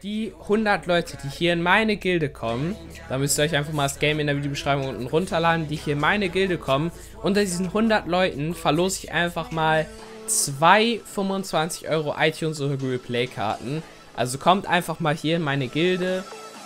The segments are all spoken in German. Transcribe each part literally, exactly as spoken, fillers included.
die hundert Leute, die hier in meine Gilde kommen, da müsst ihr euch einfach mal das Game in der Videobeschreibung unten runterladen, die hier in meine Gilde kommen, unter diesen hundert Leuten verlose ich einfach mal zwei fünfundzwanzig Euro iTunes oder Google Play Karten. Also kommt einfach mal hier in meine Gilde.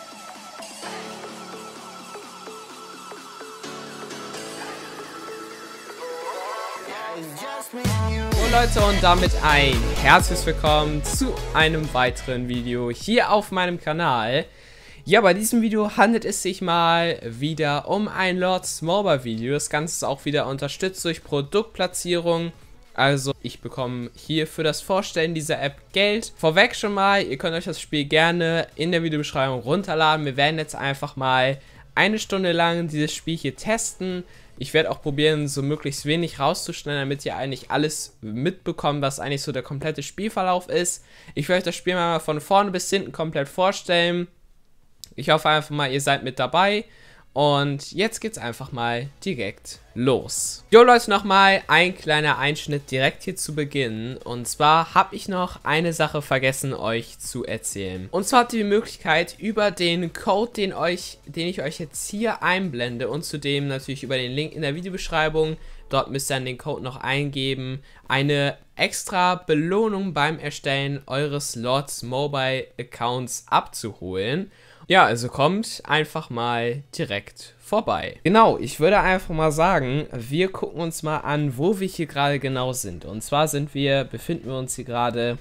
So Leute, und damit ein herzliches Willkommen zu einem weiteren Video hier auf meinem Kanal. Ja, bei diesem Video handelt es sich mal wieder um ein Lords Mobile Video. Das Ganze ist auch wieder unterstützt durch Produktplatzierung. Also ich bekomme hier für das Vorstellen dieser App Geld. Vorweg schon mal, ihr könnt euch das Spiel gerne in der Videobeschreibung runterladen. Wir werden jetzt einfach mal eine Stunde lang dieses Spiel hier testen. Ich werde auch probieren, so möglichst wenig rauszuschneiden, damit ihr eigentlich alles mitbekommt, was eigentlich so der komplette Spielverlauf ist. Ich werde euch das Spiel mal von vorne bis hinten komplett vorstellen. Ich hoffe einfach mal, ihr seid mit dabei. Und jetzt geht's einfach mal direkt los. Jo Leute, nochmal ein kleiner Einschnitt direkt hier zu Beginn. Und zwar habe ich noch eine Sache vergessen euch zu erzählen. Und zwar habt ihr die Möglichkeit, über den Code, den, euch, den ich euch jetzt hier einblende und zudem natürlich über den Link in der Videobeschreibung, dort müsst ihr dann den Code noch eingeben, eine extra Belohnung beim Erstellen eures Lords Mobile Accounts abzuholen. Ja, also kommt einfach mal direkt vorbei. Genau, ich würde einfach mal sagen, wir gucken uns mal an, wo wir hier gerade genau sind. Und zwar sind wir, befinden wir uns hier gerade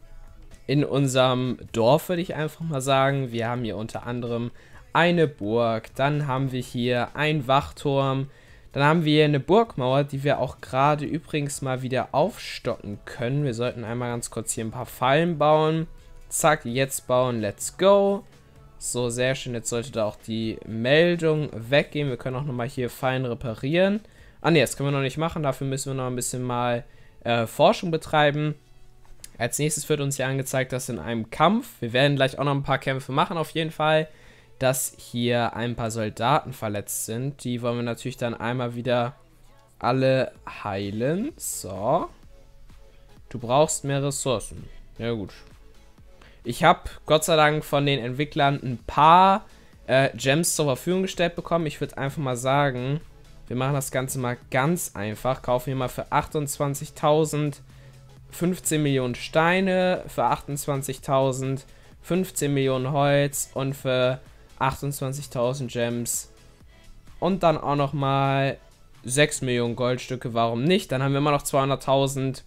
in unserem Dorf, würde ich einfach mal sagen. Wir haben hier unter anderem eine Burg, dann haben wir hier einen Wachturm, dann haben wir hier eine Burgmauer, die wir auch gerade übrigens mal wieder aufstocken können. Wir sollten einmal ganz kurz hier ein paar Fallen bauen. Zack, jetzt bauen, let's go. So, sehr schön. Jetzt sollte da auch die Meldung weggehen. Wir können auch nochmal hier fein reparieren. Ah ne, das können wir noch nicht machen. Dafür müssen wir noch ein bisschen mal äh, Forschung betreiben. Als nächstes wird uns hier angezeigt, dass in einem Kampf, wir werden gleich auch noch ein paar Kämpfe machen auf jeden Fall, dass hier ein paar Soldaten verletzt sind. Die wollen wir natürlich dann einmal wieder alle heilen. So. Du brauchst mehr Ressourcen. Ja gut. Ich habe Gott sei Dank von den Entwicklern ein paar äh, Gems zur Verfügung gestellt bekommen. Ich würde einfach mal sagen, wir machen das Ganze mal ganz einfach. Kaufen wir mal für achtundzwanzigtausend fünfzehn Millionen Steine, für achtundzwanzigtausend fünfzehn Millionen Holz und für achtundzwanzigtausend Gems. Und dann auch nochmal sechs Millionen Goldstücke, warum nicht? Dann haben wir immer noch zweihunderttausend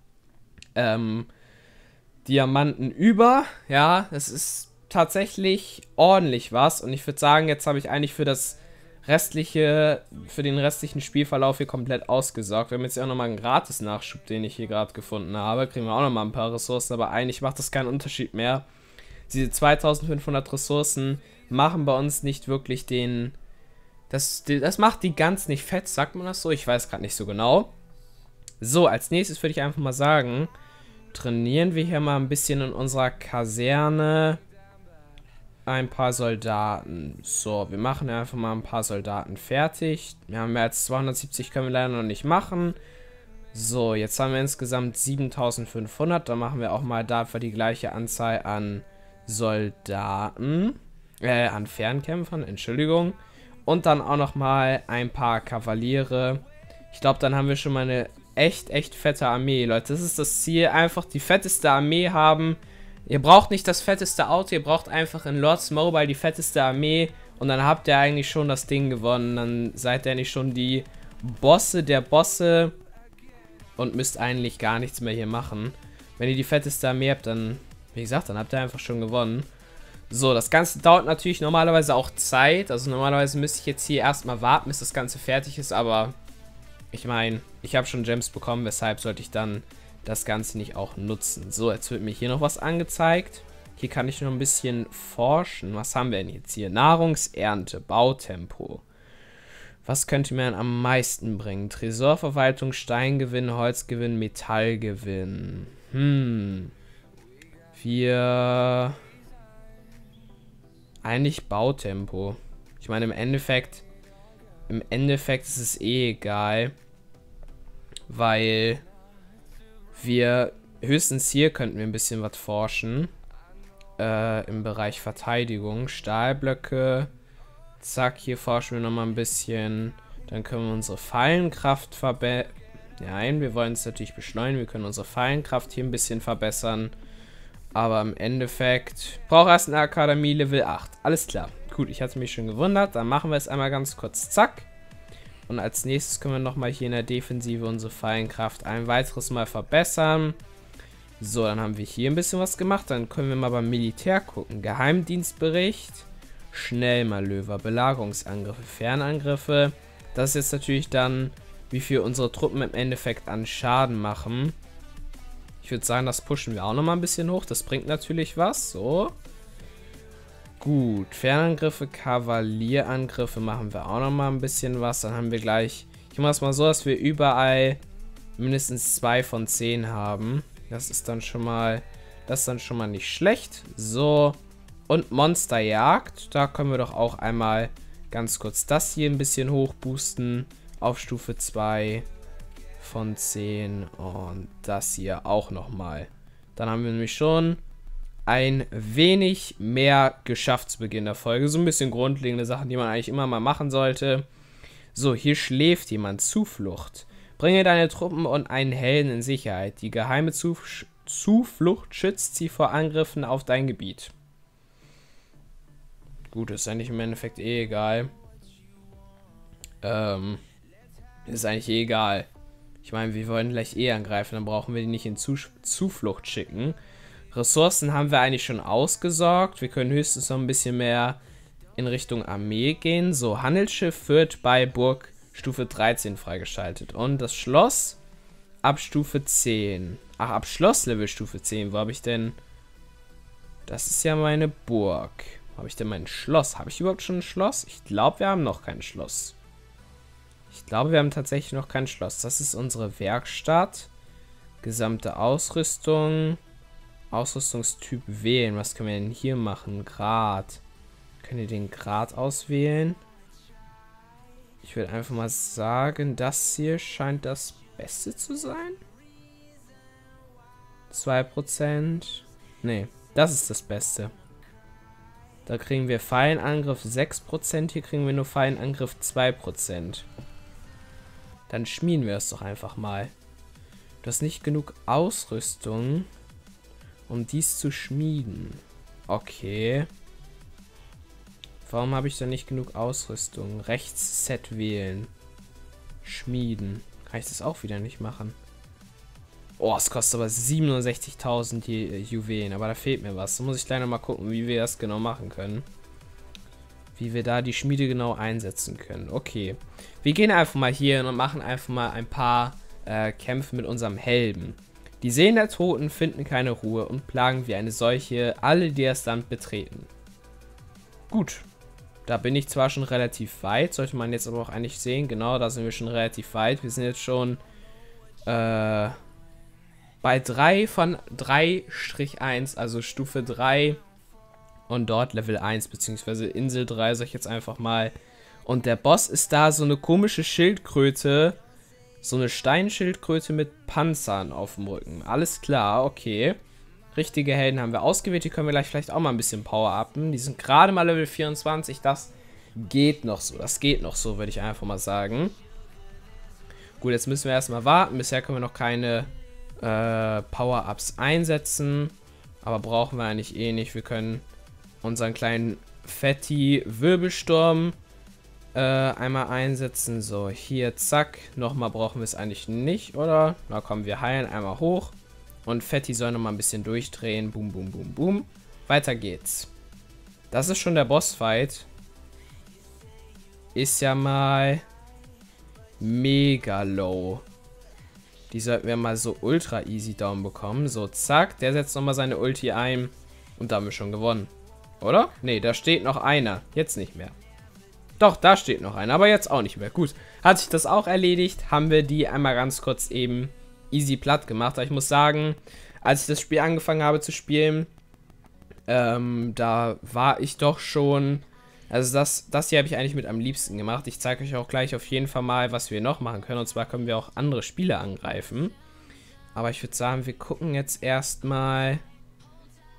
ähm, Diamanten über. Ja, das ist tatsächlich ordentlich was. Und ich würde sagen, jetzt habe ich eigentlich für das restliche, für den restlichen Spielverlauf hier komplett ausgesorgt. Wir haben jetzt ja auch nochmal einen Gratis-Nachschub, den ich hier gerade gefunden habe. Kriegen wir auch nochmal ein paar Ressourcen, aber eigentlich macht das keinen Unterschied mehr. Diese zweitausendfünfhundert Ressourcen machen bei uns nicht wirklich den... Das, das macht die ganz nicht fett, sagt man das so? Ich weiß gerade nicht so genau. So, als nächstes würde ich einfach mal sagen, trainieren wir hier mal ein bisschen in unserer Kaserne ein paar Soldaten. So, wir machen einfach mal ein paar Soldaten fertig. Wir haben mehr als zweihundertsiebzig, können wir leider noch nicht machen. So, jetzt haben wir insgesamt siebentausendfünfhundert. Dann machen wir auch mal dafür die gleiche Anzahl an Soldaten. Äh, an Fernkämpfern, Entschuldigung. Und dann auch noch mal ein paar Kavaliere. Ich glaube, dann haben wir schon mal eine echt, echt fette Armee, Leute. Das ist das Ziel. Einfach die fetteste Armee haben. Ihr braucht nicht das fetteste Auto, ihr braucht einfach in Lords Mobile die fetteste Armee. Und dann habt ihr eigentlich schon das Ding gewonnen. Dann seid ihr nicht schon die Bosse der Bosse. Und müsst eigentlich gar nichts mehr hier machen. Wenn ihr die fetteste Armee habt, dann, wie gesagt, dann habt ihr einfach schon gewonnen. So, das Ganze dauert natürlich normalerweise auch Zeit. Also normalerweise müsste ich jetzt hier erstmal warten, bis das Ganze fertig ist. Aber ich meine, ich habe schon Gems bekommen, weshalb sollte ich dann das Ganze nicht auch nutzen. So, jetzt wird mir hier noch was angezeigt. Hier kann ich noch ein bisschen forschen. Was haben wir denn jetzt hier? Nahrungsernte, Bautempo. Was könnte mir am meisten bringen? Tresorverwaltung, Steingewinn, Holzgewinn, Metallgewinn. Hm. Wir... Eigentlich Bautempo. Ich meine, im Endeffekt... Im Endeffekt ist es eh egal. Weil wir höchstens hier könnten wir ein bisschen was forschen. äh, im Bereich Verteidigung. Stahlblöcke. Zack, hier forschen wir nochmal ein bisschen. Dann können wir unsere Fallenkraft verbessern. Nein, wir wollen es natürlich beschleunigen. Wir können unsere Fallenkraft hier ein bisschen verbessern. Aber im Endeffekt braucht erst eine Akademie Level acht. Alles klar. Gut, ich hatte mich schon gewundert. Dann machen wir es einmal ganz kurz. Zack. Und als nächstes können wir nochmal hier in der Defensive unsere Fallenkraft ein weiteres Mal verbessern. So, dann haben wir hier ein bisschen was gemacht. Dann können wir mal beim Militär gucken. Geheimdienstbericht. Schnellmanöver, Belagerungsangriffe, Fernangriffe. Das ist jetzt natürlich dann, wie viel unsere Truppen im Endeffekt an Schaden machen. Ich würde sagen, das pushen wir auch nochmal ein bisschen hoch. Das bringt natürlich was. So. Gut. Fernangriffe, Kavalierangriffe machen wir auch nochmal ein bisschen was. Dann haben wir gleich... Ich mache es mal so, dass wir überall mindestens zwei von zehn haben. Das ist dann schon mal... Das ist dann schon mal nicht schlecht. So. Und Monsterjagd. Da können wir doch auch einmal ganz kurz das hier ein bisschen hochboosten. Auf Stufe zwei von zehn. Und das hier auch nochmal. Dann haben wir nämlich schon ein wenig mehr geschafft zu Beginn der Folge. So ein bisschen grundlegende Sachen, die man eigentlich immer mal machen sollte. So, hier schläft jemand. Zuflucht. Bringe deine Truppen und einen Helden in Sicherheit. Die geheime Zuf Zuflucht schützt sie vor Angriffen auf dein Gebiet. Gut, ist eigentlich im Endeffekt eh egal. Ähm, ist eigentlich eh egal. Ich meine, wir wollen gleich eh angreifen, dann brauchen wir die nicht in Zus Zuflucht schicken. Ressourcen haben wir eigentlich schon ausgesorgt. Wir können höchstens noch ein bisschen mehr in Richtung Armee gehen. So, Handelsschiff wird bei Burg Stufe dreizehn freigeschaltet. Und das Schloss ab Stufe zehn. Ach, ab Schlosslevel Stufe zehn. Wo habe ich denn... Das ist ja meine Burg. Habe ich denn mein Schloss? Habe ich überhaupt schon ein Schloss? Ich glaube, wir haben noch kein Schloss. Ich glaube, wir haben tatsächlich noch kein Schloss. Das ist unsere Werkstatt. Gesamte Ausrüstung. Ausrüstungstyp wählen. Was können wir denn hier machen? Grad. Können wir den Grad auswählen? Ich würde einfach mal sagen, das hier scheint das Beste zu sein. zwei Prozent. Nee, das ist das Beste. Da kriegen wir Fallenangriff sechs Prozent. Hier kriegen wir nur Fallenangriff zwei Prozent. Dann schmieden wir es doch einfach mal. Du hast nicht genug Ausrüstung, um dies zu schmieden. Okay. Warum habe ich da nicht genug Ausrüstung? Rechts Set wählen. Schmieden. Kann ich das auch wieder nicht machen? Oh, es kostet aber siebenundsechzigtausend Juwelen. Aber da fehlt mir was. Da muss ich gleich noch mal gucken, wie wir das genau machen können. Wie wir da die Schmiede genau einsetzen können. Okay. Wir gehen einfach mal hier hin und machen einfach mal ein paar äh, Kämpfe mit unserem Helden. Die Seelen der Toten finden keine Ruhe und plagen wie eine Seuche alle, die das Land betreten. Gut. Da bin ich zwar schon relativ weit. Sollte man jetzt aber auch eigentlich sehen. Genau, da sind wir schon relativ weit. Wir sind jetzt schon... Äh... bei drei von drei eins, also Stufe drei und dort Level eins, beziehungsweise Insel drei, sag ich jetzt einfach mal. Und der Boss ist da so eine komische Schildkröte, so eine Steinschildkröte mit Panzern auf dem Rücken. Alles klar, okay. Richtige Helden haben wir ausgewählt, die können wir gleich vielleicht auch mal ein bisschen Power-upen. Die sind gerade mal Level vierundzwanzig, das geht noch so, das geht noch so, würde ich einfach mal sagen. Gut, jetzt müssen wir erstmal warten, bisher können wir noch keine... Power-Ups einsetzen, aber brauchen wir eigentlich eh nicht. Wir können unseren kleinen Fetti Wirbelsturm äh, einmal einsetzen. So, hier, zack. Nochmal brauchen wir es eigentlich nicht, oder? Na komm, wir heilen einmal hoch und Fetti soll nochmal ein bisschen durchdrehen. Boom, boom, boom, boom. Weiter geht's. Das ist schon der Bossfight. Ist ja mal mega low. Die sollten wir mal so ultra easy down bekommen. So, zack. Der setzt nochmal seine Ulti ein. Und da haben wir schon gewonnen. Oder? Ne, da steht noch einer. Jetzt nicht mehr. Doch, da steht noch einer. Aber jetzt auch nicht mehr. Gut. Hat sich das auch erledigt. Haben wir die einmal ganz kurz eben easy platt gemacht. Aber ich muss sagen, als ich das Spiel angefangen habe zu spielen, ähm, da war ich doch schon... Also das, das hier habe ich eigentlich mit am liebsten gemacht. Ich zeige euch auch gleich auf jeden Fall mal, was wir noch machen können. Und zwar können wir auch andere Spiele angreifen. Aber ich würde sagen, wir gucken jetzt erstmal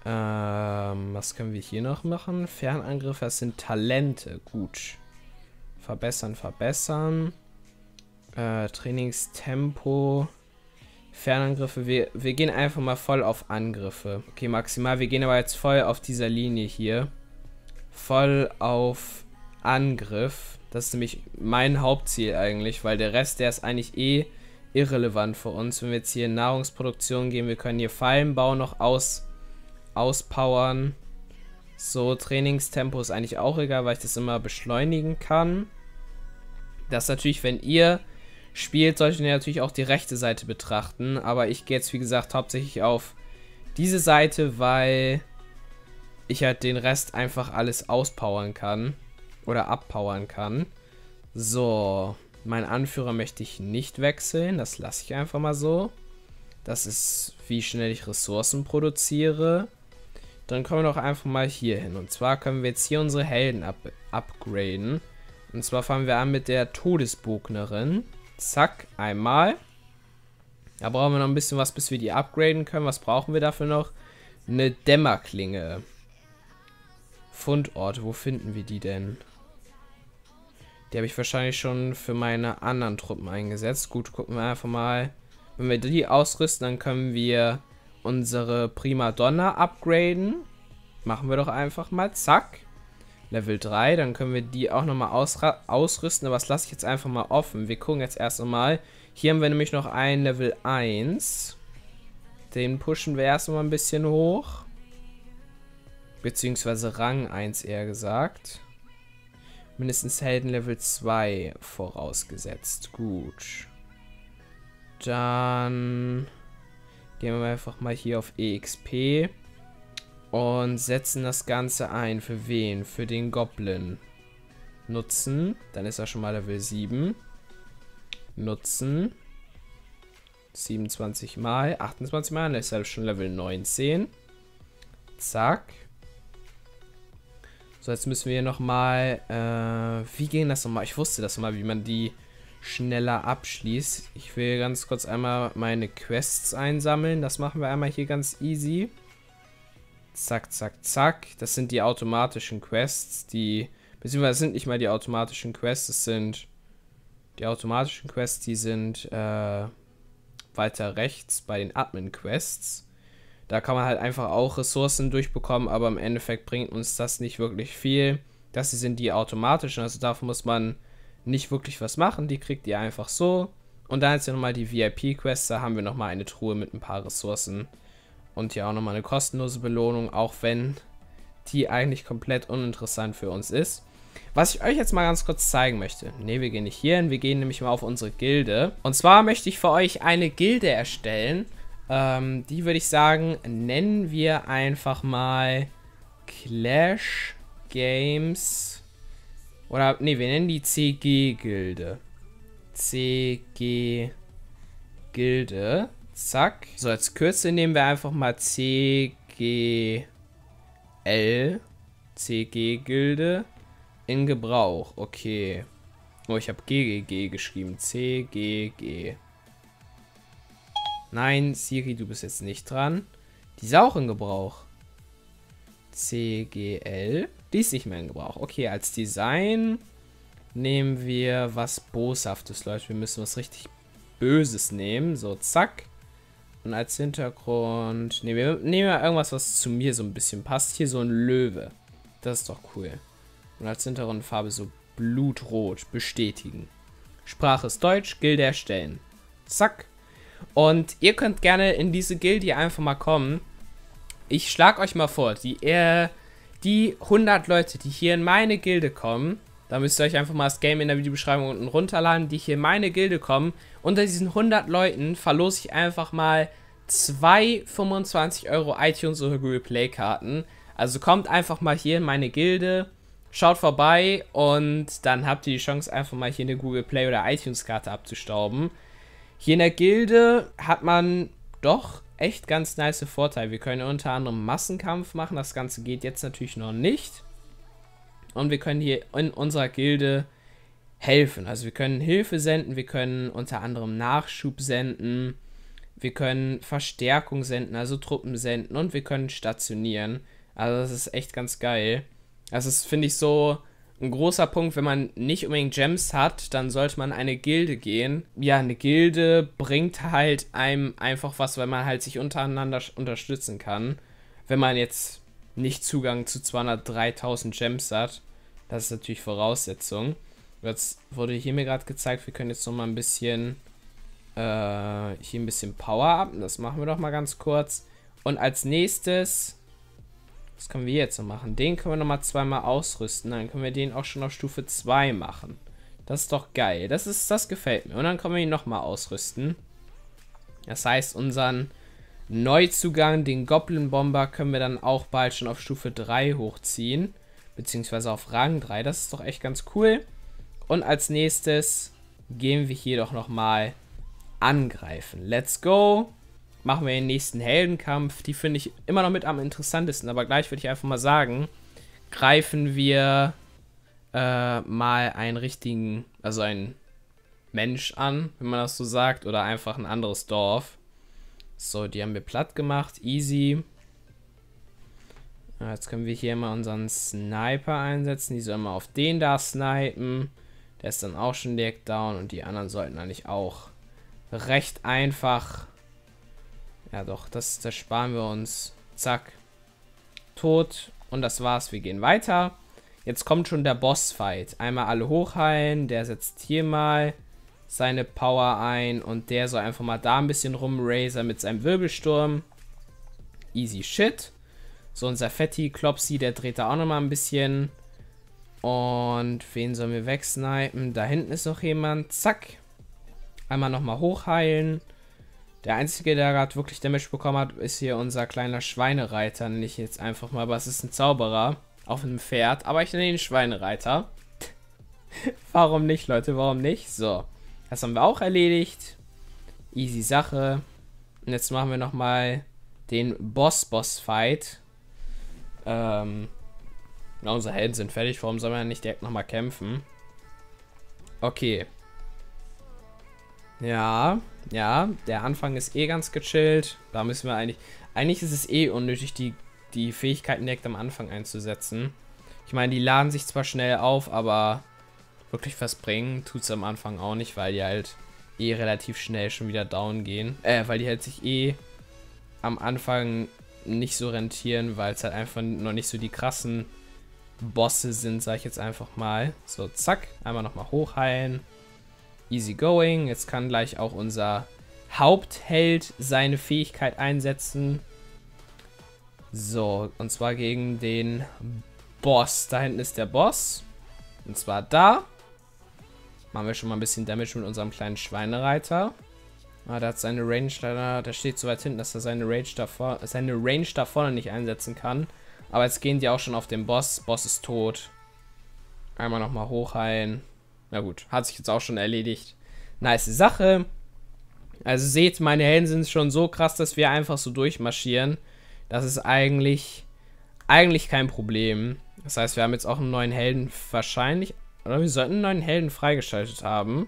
Ähm, was können wir hier noch machen? Fernangriffe, das sind Talente. Gut. Verbessern, verbessern. Äh, Trainingstempo. Fernangriffe. Wir, wir gehen einfach mal voll auf Angriffe. Okay, maximal. Wir gehen aber jetzt voll auf dieser Linie hier. Voll auf Angriff. Das ist nämlich mein Hauptziel eigentlich, weil der Rest, der ist eigentlich eh irrelevant für uns. Wenn wir jetzt hier in Nahrungsproduktion gehen, wir können hier Fallenbau noch aus, auspowern. So, Trainingstempo ist eigentlich auch egal, weil ich das immer beschleunigen kann. Das natürlich, wenn ihr spielt, solltet ihr natürlich auch die rechte Seite betrachten. Aber ich gehe jetzt, wie gesagt, hauptsächlich auf diese Seite, weil ich halt den Rest einfach alles auspowern kann. Oder abpowern kann. So, mein Anführer möchte ich nicht wechseln. Das lasse ich einfach mal so. Das ist, wie schnell ich Ressourcen produziere. Dann kommen wir doch einfach mal hier hin. Und zwar können wir jetzt hier unsere Helden up upgraden. Und zwar fangen wir an mit der Todesbognerin. Zack, einmal. Da brauchen wir noch ein bisschen was, bis wir die upgraden können. Was brauchen wir dafür noch? Eine Dämmerklinge. Fundorte, wo finden wir die denn? Die habe ich wahrscheinlich schon für meine anderen Truppen eingesetzt. Gut, gucken wir einfach mal. Wenn wir die ausrüsten, dann können wir unsere Primadonna upgraden. Machen wir doch einfach mal. Zack. Level drei. Dann können wir die auch nochmal ausrüsten. Aber das lasse ich jetzt einfach mal offen. Wir gucken jetzt erst einmal. Hier haben wir nämlich noch einen Level eins. Den pushen wir erst mal ein bisschen hoch. Beziehungsweise Rang eins eher gesagt. Mindestens Helden Level zwei vorausgesetzt. Gut. Dann gehen wir einfach mal hier auf E X P und setzen das Ganze ein. Für wen? Für den Goblin. Nutzen. Dann ist er schon mal Level sieben. Nutzen. siebenundzwanzig Mal. achtundzwanzig Mal. Dann ist er schon Level neunzehn. Zack. So, jetzt müssen wir nochmal, äh, wie ging das nochmal? Ich wusste das nochmal, wie man die schneller abschließt. Ich will ganz kurz einmal meine Quests einsammeln. Das machen wir einmal hier ganz easy. Zack, zack, zack. Das sind die automatischen Quests, die, beziehungsweise sind nicht mal die automatischen Quests, es sind die automatischen Quests, die sind, äh, weiter rechts bei den Admin-Quests. Da kann man halt einfach auch Ressourcen durchbekommen, aber im Endeffekt bringt uns das nicht wirklich viel. Das hier sind die automatischen, also dafür muss man nicht wirklich was machen. Die kriegt ihr einfach so. Und dann ist ja nochmal die V I P-Quest, da haben wir nochmal eine Truhe mit ein paar Ressourcen. Und hier auch nochmal eine kostenlose Belohnung, auch wenn die eigentlich komplett uninteressant für uns ist. Was ich euch jetzt mal ganz kurz zeigen möchte. Ne, wir gehen nicht hier hin, wir gehen nämlich mal auf unsere Gilde. Und zwar möchte ich für euch eine Gilde erstellen. Ähm, die würde ich sagen, nennen wir einfach mal Clash Games. Oder, ne, wir nennen die C G-Gilde. C G-Gilde. Zack. So, als Kürzel nehmen wir einfach mal C G L. C G-Gilde. In Gebrauch. Okay. Oh, ich habe G G G geschrieben. C G G. Nein, Siri, du bist jetzt nicht dran. Die ist auch in Gebrauch. C G L. Die ist nicht mehr in Gebrauch. Okay, als Design nehmen wir was Boshaftes, Leute. Wir müssen was richtig Böses nehmen. So, zack. Und als Hintergrund nehmen wir nehmen wir irgendwas, was zu mir so ein bisschen passt. Hier so ein Löwe. Das ist doch cool. Und als Hintergrundfarbe so Blutrot. Bestätigen. Sprache ist Deutsch. Gilde erstellen. Zack. Und ihr könnt gerne in diese Gilde einfach mal kommen. Ich schlage euch mal vor, die, äh, die hundert Leute, die hier in meine Gilde kommen, da müsst ihr euch einfach mal das Game in der Videobeschreibung unten runterladen, die hier in meine Gilde kommen. Unter diesen hundert Leuten verlose ich einfach mal zwei fünfundzwanzig Euro iTunes oder Google Play Karten. Also kommt einfach mal hier in meine Gilde, schaut vorbei und dann habt ihr die Chance, einfach mal hier eine Google Play oder iTunes Karte abzustauben. Hier in der Gilde hat man doch echt ganz nice Vorteile. Wir können unter anderem Massenkampf machen. Das Ganze geht jetzt natürlich noch nicht. Und wir können hier in unserer Gilde helfen. Also wir können Hilfe senden. Wir können unter anderem Nachschub senden. Wir können Verstärkung senden, also Truppen senden. Und wir können stationieren. Also das ist echt ganz geil. Das ist, finde ich, so ein großer Punkt, wenn man nicht unbedingt Gems hat, dann sollte man in eine Gilde gehen. Ja, eine Gilde bringt halt einem einfach was, weil man halt sich untereinander unterstützen kann. Wenn man jetzt nicht Zugang zu zweihundertdreitausend Gems hat. Das ist natürlich Voraussetzung. Jetzt wurde hier mir gerade gezeigt, wir können jetzt noch mal ein bisschen äh, hier ein bisschen Power up. Das machen wir doch mal ganz kurz. Und als nächstes, was können wir jetzt noch machen? Den können wir noch mal zweimal ausrüsten. Dann können wir den auch schon auf Stufe zwei machen. Das ist doch geil. Das ist, das gefällt mir. Und dann können wir ihn noch mal ausrüsten. Das heißt, unseren Neuzugang, den Goblin Bomber, können wir dann auch bald schon auf Stufe drei hochziehen. Beziehungsweise auf Rang drei. Das ist doch echt ganz cool. Und als nächstes gehen wir hier doch nochmal angreifen. Let's go. Machen wir den nächsten Heldenkampf. Die finde ich immer noch mit am interessantesten. Aber gleich würde ich einfach mal sagen, greifen wir äh, mal einen richtigen, also einen Mensch an, wenn man das so sagt. Oder einfach ein anderes Dorf. So, die haben wir platt gemacht. Easy. Jetzt können wir hier mal unseren Sniper einsetzen. Die sollen mal auf den da snipen. Der ist dann auch schon direkt down. Und die anderen sollten eigentlich auch recht einfach. Ja doch, das, das sparen wir uns. Zack. Tot. Und das war's. Wir gehen weiter. Jetzt kommt schon der Bossfight. Einmal alle hochheilen. Der setzt hier mal seine Power ein. Und der soll einfach mal da ein bisschen rumrasern mit seinem Wirbelsturm. Easy shit. So, unser Fetti, Klopsi, der dreht da auch nochmal ein bisschen. Und wen sollen wir wegsnipen? Da hinten ist noch jemand. Zack. Einmal nochmal hochheilen. Der einzige, der gerade wirklich Damage bekommen hat, ist hier unser kleiner Schweinereiter. Nenne ich jetzt einfach mal. Aber es ist ein Zauberer auf einem Pferd. Aber ich nenne ihn Schweinereiter. Warum nicht, Leute? Warum nicht? So. Das haben wir auch erledigt. Easy Sache. Und jetzt machen wir nochmal den Boss-Boss-Fight. Ähm, ja, unsere Helden sind fertig. Warum sollen wir nicht direkt nochmal kämpfen? Okay. Ja, ja, der Anfang ist eh ganz gechillt. Da müssen wir eigentlich... Eigentlich ist es eh unnötig, die, die Fähigkeiten direkt am Anfang einzusetzen. Ich meine, die laden sich zwar schnell auf, aber wirklich was bringen tut es am Anfang auch nicht, weil die halt eh relativ schnell schon wieder down gehen. Äh, weil die halt sich eh am Anfang nicht so rentieren, weil es halt einfach noch nicht so die krassen Bosse sind, sag ich jetzt einfach mal. So, zack, einmal nochmal hochheilen. Easy going. Jetzt kann gleich auch unser Hauptheld seine Fähigkeit einsetzen. So, und zwar gegen den Boss. Da hinten ist der Boss. Und zwar da. Machen wir schon mal ein bisschen Damage mit unserem kleinen Schweinereiter. Ah, der hat seine Range da, der steht so weit hinten, dass er seine Range da, vor, seine Range da vorne nicht einsetzen kann. Aber jetzt gehen die auch schon auf den Boss. Boss ist tot. Einmal nochmal hochheilen. Na gut, hat sich jetzt auch schon erledigt. Nice Sache. Also seht, meine Helden sind schon so krass, dass wir einfach so durchmarschieren. Das ist eigentlich, eigentlich kein Problem. Das heißt, wir haben jetzt auch einen neuen Helden wahrscheinlich. Oder wir sollten einen neuen Helden freigeschaltet haben.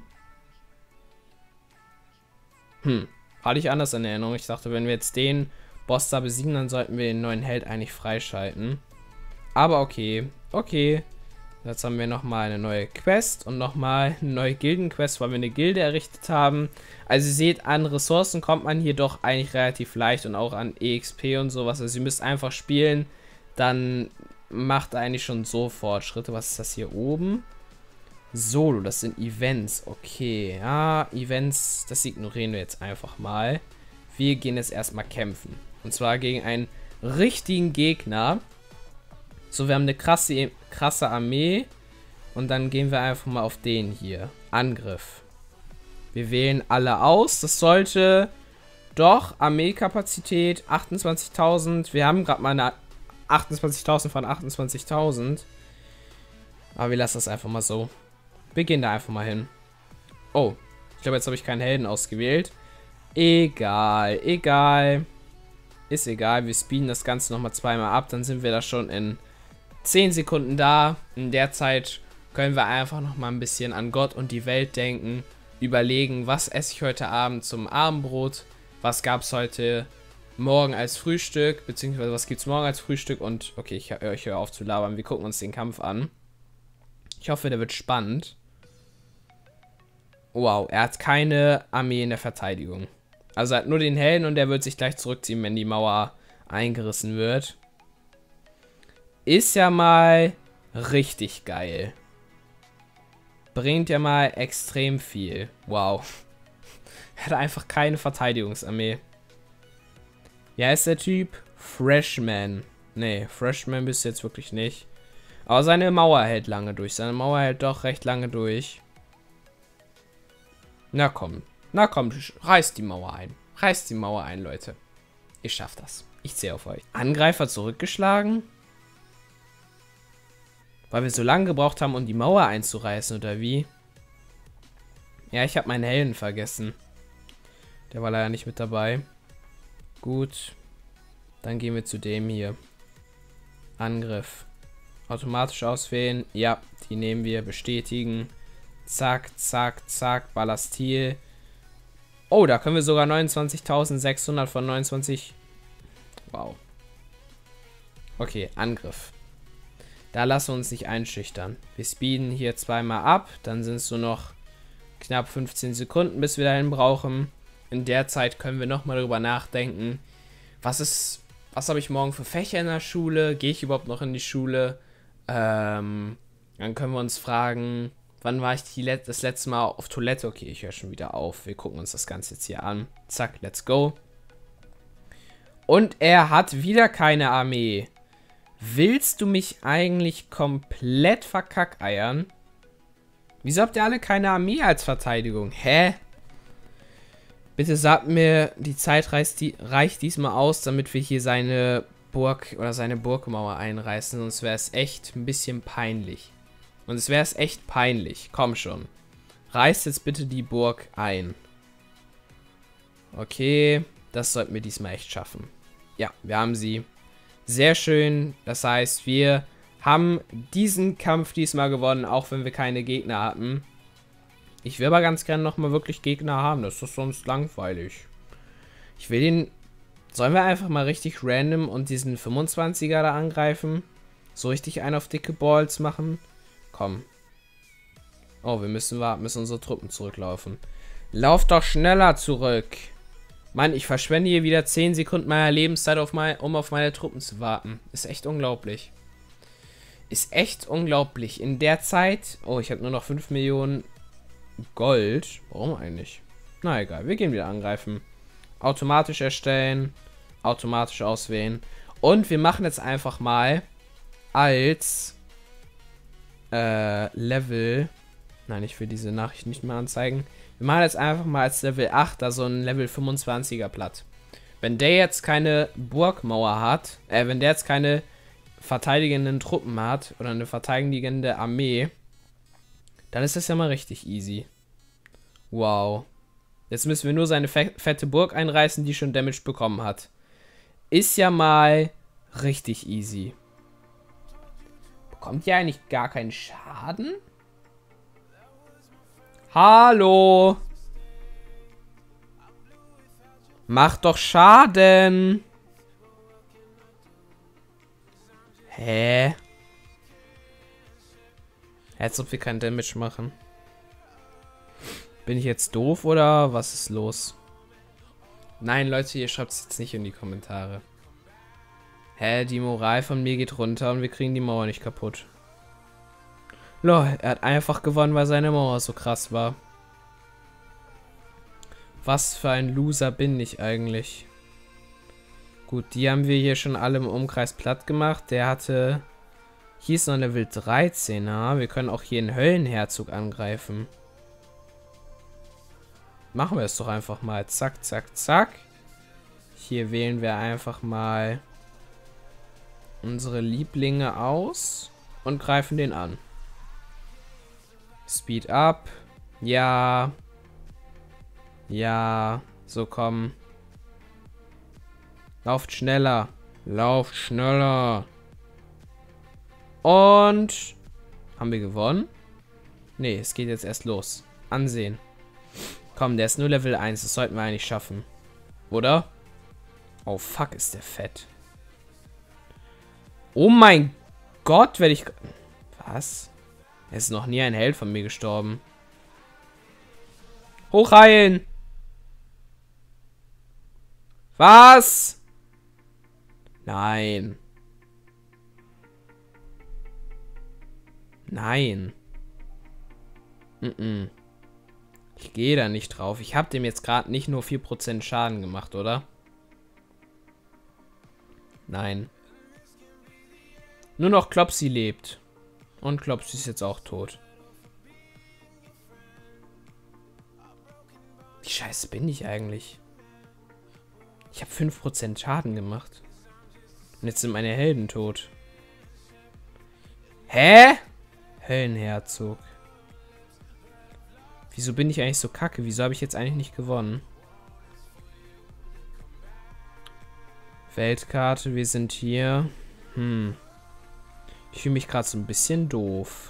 Hm, hatte ich anders in Erinnerung. Ich dachte, wenn wir jetzt den Boss da besiegen, dann sollten wir den neuen Held eigentlich freischalten. Aber okay, okay. Jetzt haben wir nochmal eine neue Quest und nochmal eine neue Gildenquest, weil wir eine Gilde errichtet haben. Also ihr seht, an Ressourcen kommt man hier doch eigentlich relativ leicht und auch an E X P und sowas. Also ihr müsst einfach spielen, dann macht ihr eigentlich schon so Fortschritte. Was ist das hier oben? Solo, das sind Events. Okay, ja, Events, das ignorieren wir jetzt einfach mal. Wir gehen jetzt erstmal kämpfen. Und zwar gegen einen richtigen Gegner. So, wir haben eine krasse, krasse Armee. Und dann gehen wir einfach mal auf den hier. Angriff. Wir wählen alle aus. Das sollte doch Armeekapazität achtundzwanzigtausend. Wir haben gerade mal eine achtundzwanzigtausend von achtundzwanzigtausend. Aber wir lassen das einfach mal so. Wir gehen da einfach mal hin. Oh, ich glaube, jetzt habe ich keinen Helden ausgewählt. Egal, egal. Ist egal, wir speeden das Ganze nochmal zweimal ab. Dann sind wir da schon in zehn Sekunden da. In der Zeit können wir einfach nochmal ein bisschen an Gott und die Welt denken. Überlegen, was esse ich heute Abend zum Abendbrot. was gab es heute morgen als Frühstück, beziehungsweise was gibt es morgen als Frühstück und, okay, ich, ich höre auf zu labern, wir gucken uns den Kampf an. Ich hoffe, der wird spannend. Wow, er hat keine Armee in der Verteidigung. Also er hat nur den Helden und der wird sich gleich zurückziehen, wenn die Mauer eingerissen wird. Ist ja mal richtig geil. Bringt ja mal extrem viel. Wow. Er hat einfach keine Verteidigungsarmee. Ja, ist der Typ Freshman. Nee, Freshman bist du jetzt wirklich nicht. Aber seine Mauer hält lange durch. Seine Mauer hält doch recht lange durch. Na komm. Na komm, reißt die Mauer ein. Reißt die Mauer ein, Leute. Ich schaff das. Ich zähle auf euch. Angreifer zurückgeschlagen? Weil wir so lange gebraucht haben, um die Mauer einzureißen, oder wie? Ja, ich habe meinen Helden vergessen. Der war leider nicht mit dabei. Gut. Dann gehen wir zu dem hier. Angriff. Automatisch auswählen. Ja, die nehmen wir. Bestätigen. Zack, zack, zack. Ballastil. Oh, da können wir sogar neunundzwanzigtausendsechshundert von neunundzwanzig. Wow. Okay, Angriff. Da lassen wir uns nicht einschüchtern. Wir speeden hier zweimal ab. Dann sind es nur noch knapp fünfzehn Sekunden, bis wir dahin brauchen. In der Zeit können wir nochmal darüber nachdenken. Was ist, was habe ich morgen für Fächer in der Schule? Gehe ich überhaupt noch in die Schule? Ähm, dann können wir uns fragen, wann war ich die Let das letzte Mal auf Toilette? Okay, ich höre schon wieder auf. Wir gucken uns das Ganze jetzt hier an. Zack, let's go. Und er hat wieder keine Armee. Willst du mich eigentlich komplett verkackeiern? Wieso habt ihr alle keine Armee als Verteidigung? Hä? Bitte sagt mir, die Zeit reicht, die, reicht diesmal aus, damit wir hier seine Burg oder seine Burgmauer einreißen. Sonst wäre es echt ein bisschen peinlich. Und es wäre es echt peinlich. Komm schon. Reißt jetzt bitte die Burg ein. Okay, das sollten wir diesmal echt schaffen. Ja, wir haben sie. Sehr schön. Das heißt, wir haben diesen Kampf diesmal gewonnen, auch wenn wir keine Gegner hatten. Ich will aber ganz gerne nochmal wirklich Gegner haben. Das ist sonst langweilig. Ich will den... Sollen wir einfach mal richtig random und diesen fünfundzwanziger da angreifen? So richtig einen auf dicke Balls machen? Komm. Oh, wir müssen warten, müssen unsere Truppen zurücklaufen. Lauf doch schneller zurück. Mann, ich verschwende hier wieder zehn Sekunden meiner Lebenszeit, auf mein, um auf meine Truppen zu warten. Ist echt unglaublich. Ist echt unglaublich. In der Zeit... Oh, ich habe nur noch fünf Millionen Gold. Warum eigentlich? Na egal, wir gehen wieder angreifen. Automatisch erstellen. Automatisch auswählen. Und wir machen jetzt einfach mal als äh, Level... Nein, ich will diese Nachricht nicht mehr anzeigen. Wir machen jetzt einfach mal als Level acht da so ein Level fünfundzwanziger platt. Wenn der jetzt keine Burgmauer hat, äh, wenn der jetzt keine verteidigenden Truppen hat oder eine verteidigende Armee, dann ist das ja mal richtig easy. Wow. Jetzt müssen wir nur seine fe fette Burg einreißen, die schon Damage bekommen hat. Ist ja mal richtig easy. Bekommt ja eigentlich gar keinen Schaden? Hallo. Mach doch Schaden. Hä? Als ob wir kein Damage machen. Bin ich jetzt doof oder was ist los? Nein, Leute, ihr schreibt es jetzt nicht in die Kommentare. Hä, die Moral von mir geht runter und wir kriegen die Mauer nicht kaputt. Lol, er hat einfach gewonnen, weil seine Mauer so krass war. Was für ein Loser bin ich eigentlich? Gut, die haben wir hier schon alle im Umkreis platt gemacht. Der hatte... Hier ist noch Level dreizehner. Wir können auch hier einen Höllenherzog angreifen. Machen wir es doch einfach mal. Zack, zack, zack. Hier wählen wir einfach mal unsere Lieblinge aus und greifen den an. Speed up. Ja. Ja. So, komm. Lauft schneller. Lauft schneller. Und... Haben wir gewonnen? Nee, es geht jetzt erst los. Ansehen. Komm, der ist nur Level eins. Das sollten wir eigentlich schaffen. Oder? Oh, fuck, ist der fett. Oh mein Gott, werde ich... Was? Es ist noch nie ein Held von mir gestorben. Hochheilen! Was? Nein. Nein. Mm-mm. Ich gehe da nicht drauf. Ich habe dem jetzt gerade nicht nur vier Prozent Schaden gemacht, oder? Nein. Nur noch Klopsi lebt. Und Klopsi ist jetzt auch tot. Wie scheiße bin ich eigentlich? Ich habe fünf Prozent Schaden gemacht. Und jetzt sind meine Helden tot. Hä? Höllenherzog. Wieso bin ich eigentlich so kacke? Wieso habe ich jetzt eigentlich nicht gewonnen? Weltkarte, wir sind hier. Hm. Ich fühle mich gerade so ein bisschen doof.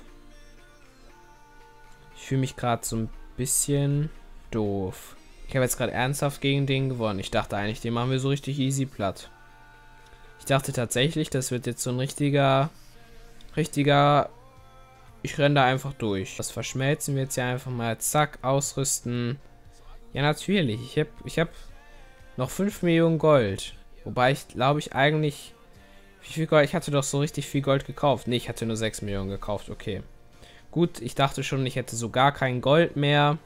Ich fühle mich gerade so ein bisschen doof. Ich habe jetzt gerade ernsthaft gegen den gewonnen. Ich dachte eigentlich, den machen wir so richtig easy platt. Ich dachte tatsächlich, das wird jetzt so ein richtiger, richtiger, ich renne da einfach durch. Das verschmelzen wir jetzt ja einfach mal. Zack, ausrüsten. Ja, natürlich. Ich habe ich hab noch fünf Millionen Gold. Wobei ich, glaube ich, eigentlich... Wie viel Gold? Ich hatte doch so richtig viel Gold gekauft. Ne, ich hatte nur sechs Millionen gekauft. Okay. Gut, ich dachte schon, ich hätte so gar kein Gold mehr.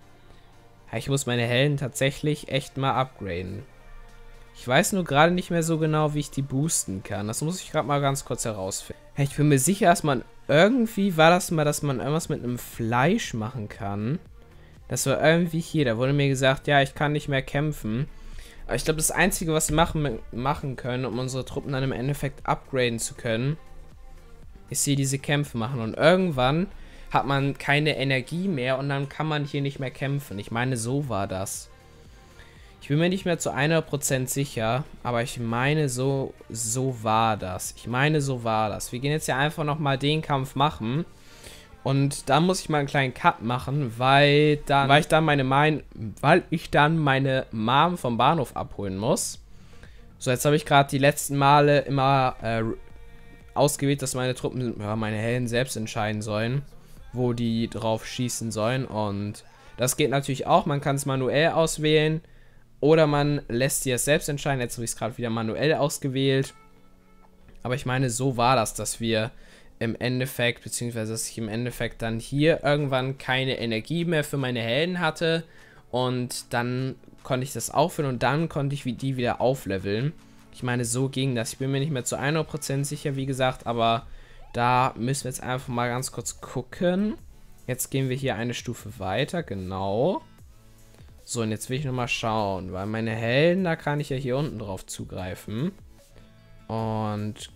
Ja, ich muss meine Helden tatsächlich echt mal upgraden. Ich weiß nur gerade nicht mehr so genau, wie ich die boosten kann. Das muss ich gerade mal ganz kurz herausfinden. Ja, ich bin mir sicher, dass man irgendwie... War das mal, dass man irgendwas mit einem Fleisch machen kann? Das war irgendwie hier. Da wurde mir gesagt, ja, ich kann nicht mehr kämpfen. Aber ich glaube, das Einzige, was wir machen, machen können, um unsere Truppen dann im Endeffekt upgraden zu können, ist hier diese Kämpfe machen. Und irgendwann hat man keine Energie mehr und dann kann man hier nicht mehr kämpfen. Ich meine, so war das. Ich bin mir nicht mehr zu hundert Prozent sicher, aber ich meine, so, so war das. Ich meine, so war das. Wir gehen jetzt ja einfach nochmal den Kampf machen. Und da muss ich mal einen kleinen Cut machen, weil dann, weil ich dann meine mein, weil ich dann meine Mom vom Bahnhof abholen muss. So, jetzt habe ich gerade die letzten Male immer äh, ausgewählt, dass meine Truppen, ja, meine Helden selbst entscheiden sollen, wo die drauf schießen sollen. Und das geht natürlich auch. Man kann es manuell auswählen oder man lässt sie es selbst entscheiden. Jetzt habe ich es gerade wieder manuell ausgewählt. Aber ich meine, so war das, dass wir im Endeffekt, beziehungsweise dass ich im Endeffekt dann hier irgendwann keine Energie mehr für meine Helden hatte und dann konnte ich das aufhören und dann konnte ich die wieder aufleveln. Ich meine, so ging das. Ich bin mir nicht mehr zu hundert Prozent sicher, wie gesagt, aber da müssen wir jetzt einfach mal ganz kurz gucken. Jetzt gehen wir hier eine Stufe weiter, genau. So, und jetzt will ich nochmal schauen, weil meine Helden, da kann ich ja hier unten drauf zugreifen. Und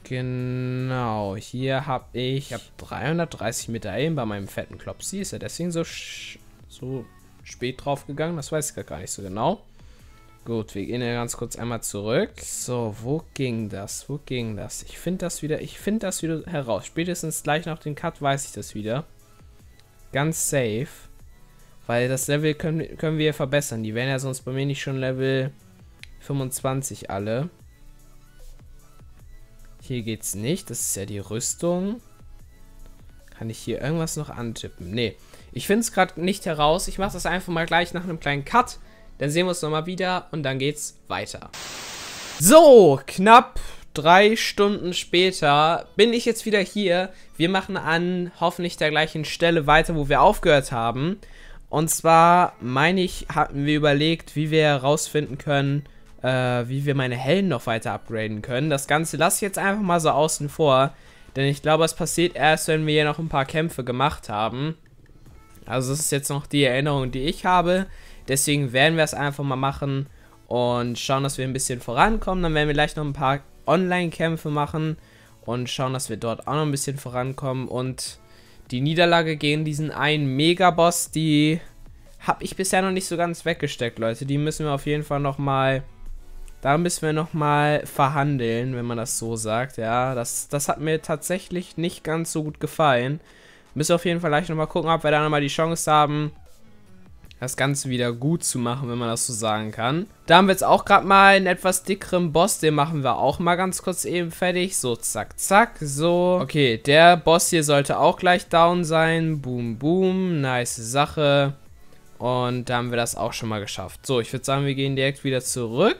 genau, hier habe ich, ich hab dreihundertdreißig Medaillen bei meinem fetten Klopsi. Ist er deswegen so, so spät drauf gegangen? Das weiß ich gar nicht so genau. Gut, wir gehen ja ganz kurz einmal zurück. So, wo ging das? Wo ging das? Ich finde das wieder, ich finde das wieder heraus. Spätestens gleich nach dem Cut weiß ich das wieder. Ganz safe. Weil das Level können, können wir verbessern. Die wären ja sonst bei mir nicht schon Level fünfundzwanzig alle. Hier geht's nicht. Das ist ja die Rüstung. Kann ich hier irgendwas noch antippen? Nee. Ich finde es gerade nicht heraus. Ich mache das einfach mal gleich nach einem kleinen Cut. Dann sehen wir uns nochmal wieder und dann geht's weiter. So, knapp drei Stunden später bin ich jetzt wieder hier. Wir machen an hoffentlich der gleichen Stelle weiter, wo wir aufgehört haben. Und zwar, meine ich, hatten wir überlegt, wie wir herausfinden können, äh, wie wir meine Helden noch weiter upgraden können. Das Ganze lasse ich jetzt einfach mal so außen vor, denn ich glaube, es passiert erst, wenn wir hier noch ein paar Kämpfe gemacht haben. Also das ist jetzt noch die Erinnerung, die ich habe. Deswegen werden wir es einfach mal machen und schauen, dass wir ein bisschen vorankommen. Dann werden wir gleich noch ein paar Online-Kämpfe machen und schauen, dass wir dort auch noch ein bisschen vorankommen. Und die Niederlage gegen diesen einen Megaboss, die habe ich bisher noch nicht so ganz weggesteckt, Leute. Die müssen wir auf jeden Fall noch mal, da müssen wir noch mal verhandeln, wenn man das so sagt. Ja, das, das hat mir tatsächlich nicht ganz so gut gefallen. Müssen auf jeden Fall gleich noch mal gucken, ob wir da noch mal die Chance haben, das Ganze wieder gut zu machen, wenn man das so sagen kann. Da haben wir jetzt auch gerade mal einen etwas dickeren Boss, den machen wir auch mal ganz kurz eben fertig. So, zack, zack, so. Okay, der Boss hier sollte auch gleich down sein. Boom, boom, nice Sache. Und da haben wir das auch schon mal geschafft. So, ich würde sagen, wir gehen direkt wieder zurück.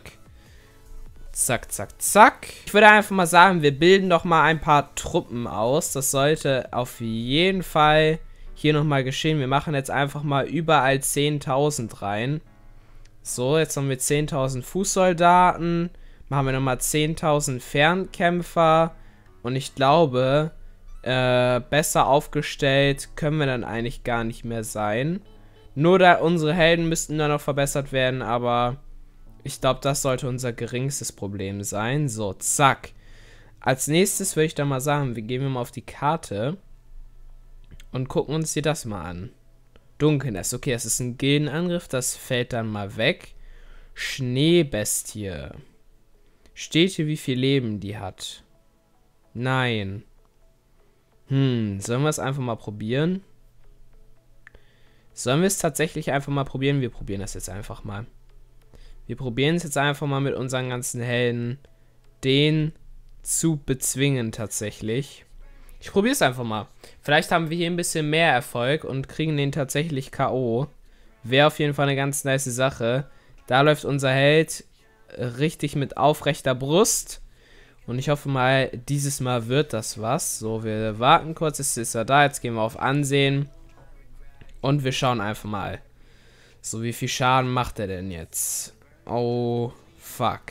Zack, zack, zack. Ich würde einfach mal sagen, wir bilden doch mal ein paar Truppen aus. Das sollte auf jeden Fall hier nochmal geschehen. Wir machen jetzt einfach mal überall zehntausend rein. So, jetzt haben wir zehntausend Fußsoldaten. Machen wir nochmal zehntausend Fernkämpfer. Und ich glaube, äh, besser aufgestellt können wir dann eigentlich gar nicht mehr sein. Nur da unsere Helden müssten dann noch verbessert werden, aber ich glaube, das sollte unser geringstes Problem sein. So, zack. Als nächstes würde ich dann mal sagen, wir gehen mal auf die Karte und gucken uns hier das mal an. Dunkelnest. Okay, es ist ein Gildenangriff, das fällt dann mal weg. Schneebestie. Steht hier, wie viel Leben die hat? Nein. Hm, sollen wir es einfach mal probieren? Sollen wir es tatsächlich einfach mal probieren? Wir probieren das jetzt einfach mal. Wir probieren es jetzt einfach mal mit unseren ganzen Helden, den zu bezwingen tatsächlich. Ich probiere es einfach mal. Vielleicht haben wir hier ein bisschen mehr Erfolg und kriegen den tatsächlich K O. Wäre auf jeden Fall eine ganz nice Sache. Da läuft unser Held richtig mit aufrechter Brust. Und ich hoffe mal, dieses Mal wird das was. So, wir warten kurz, jetzt ist er da. Jetzt gehen wir auf Ansehen. Und wir schauen einfach mal. So, wie viel Schaden macht er denn jetzt? Oh, fuck.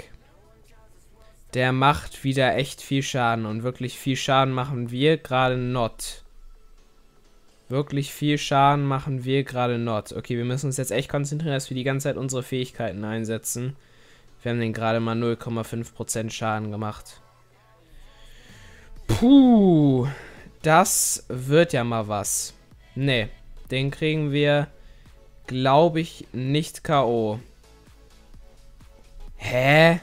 Der macht wieder echt viel Schaden. Und wirklich viel Schaden machen wir gerade not. Wirklich viel Schaden machen wir gerade not. Okay, wir müssen uns jetzt echt konzentrieren, dass wir die ganze Zeit unsere Fähigkeiten einsetzen. Wir haben den gerade mal null Komma fünf Prozent Schaden gemacht. Puh. Das wird ja mal was. Nee, den kriegen wir, glaube ich, nicht K O. Hä?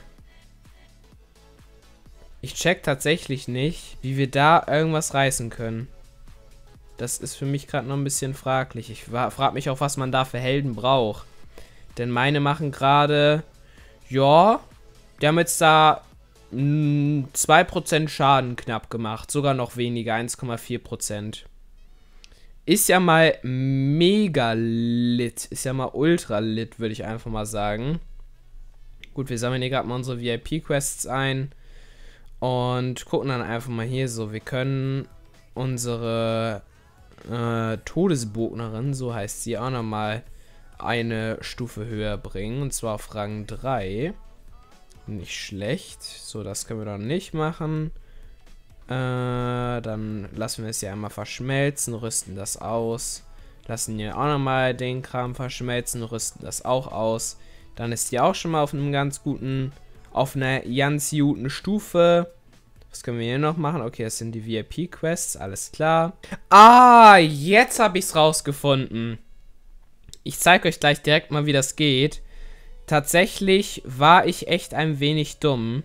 Ich check tatsächlich nicht, wie wir da irgendwas reißen können. Das ist für mich gerade noch ein bisschen fraglich. Ich frage mich auch, was man da für Helden braucht. Denn meine machen gerade, ja, die haben jetzt da mh, zwei Prozent Schaden knapp gemacht. Sogar noch weniger, eins Komma vier Prozent. Ist ja mal mega lit. Ist ja mal ultra lit, würde ich einfach mal sagen. Gut, wir sammeln hier gerade mal unsere V I P-Quests ein. Und gucken dann einfach mal hier so. Wir können unsere äh, Todesbognerin, so heißt sie, auch nochmal eine Stufe höher bringen. Und zwar auf Rang drei. Nicht schlecht. So, das können wir doch nicht machen. Äh, dann lassen wir es hier einmal verschmelzen, rüsten das aus. Lassen hier auch nochmal den Kram verschmelzen, rüsten das auch aus. Dann ist die auch schon mal auf einem ganz guten, auf einer ganz guten Stufe. Was können wir hier noch machen? Okay, das sind die V I P-Quests, alles klar. Ah, jetzt habe ich es rausgefunden. Ich zeige euch gleich direkt mal, wie das geht. Tatsächlich war ich echt ein wenig dumm.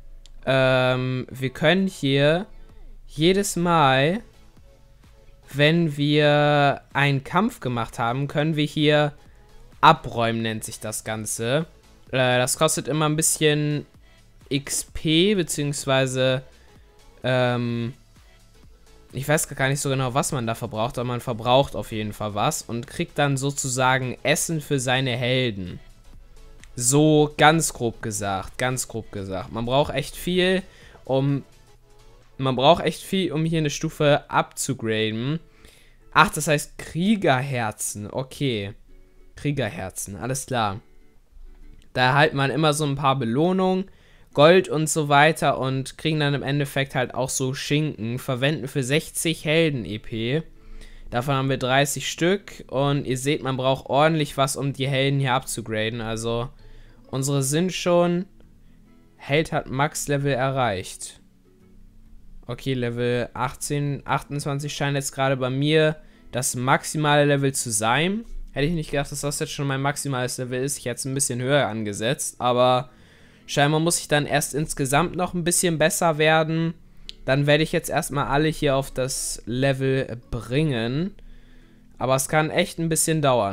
Ähm, wir können hier jedes Mal, wenn wir einen Kampf gemacht haben, können wir hier abräumen, nennt sich das Ganze. Äh, das kostet immer ein bisschen X P, beziehungsweise ähm, ich weiß gar nicht so genau, was man da verbraucht, aber man verbraucht auf jeden Fall was und kriegt dann sozusagen Essen für seine Helden. So ganz grob gesagt, ganz grob gesagt. Man braucht echt viel, um man braucht echt viel, um hier eine Stufe abzugraden. Ach, das heißt Kriegerherzen. Okay. Kriegerherzen, alles klar. Da erhält man immer so ein paar Belohnungen, Gold und so weiter und kriegen dann im Endeffekt halt auch so Schinken. Verwenden für sechzig Helden-E P. Davon haben wir dreißig Stück und ihr seht, man braucht ordentlich was, um die Helden hier abzugraden. Also unsere sind schon, Held hat Max-Level erreicht. Okay, Level achtzehn, achtundzwanzig scheint jetzt gerade bei mir das maximale Level zu sein. Hätte ich nicht gedacht, dass das jetzt schon mein maximales Level ist. Ich hätte es ein bisschen höher angesetzt, aber scheinbar muss ich dann erst insgesamt noch ein bisschen besser werden. Dann werde ich jetzt erstmal alle hier auf das Level bringen. Aber es kann echt ein bisschen dauern.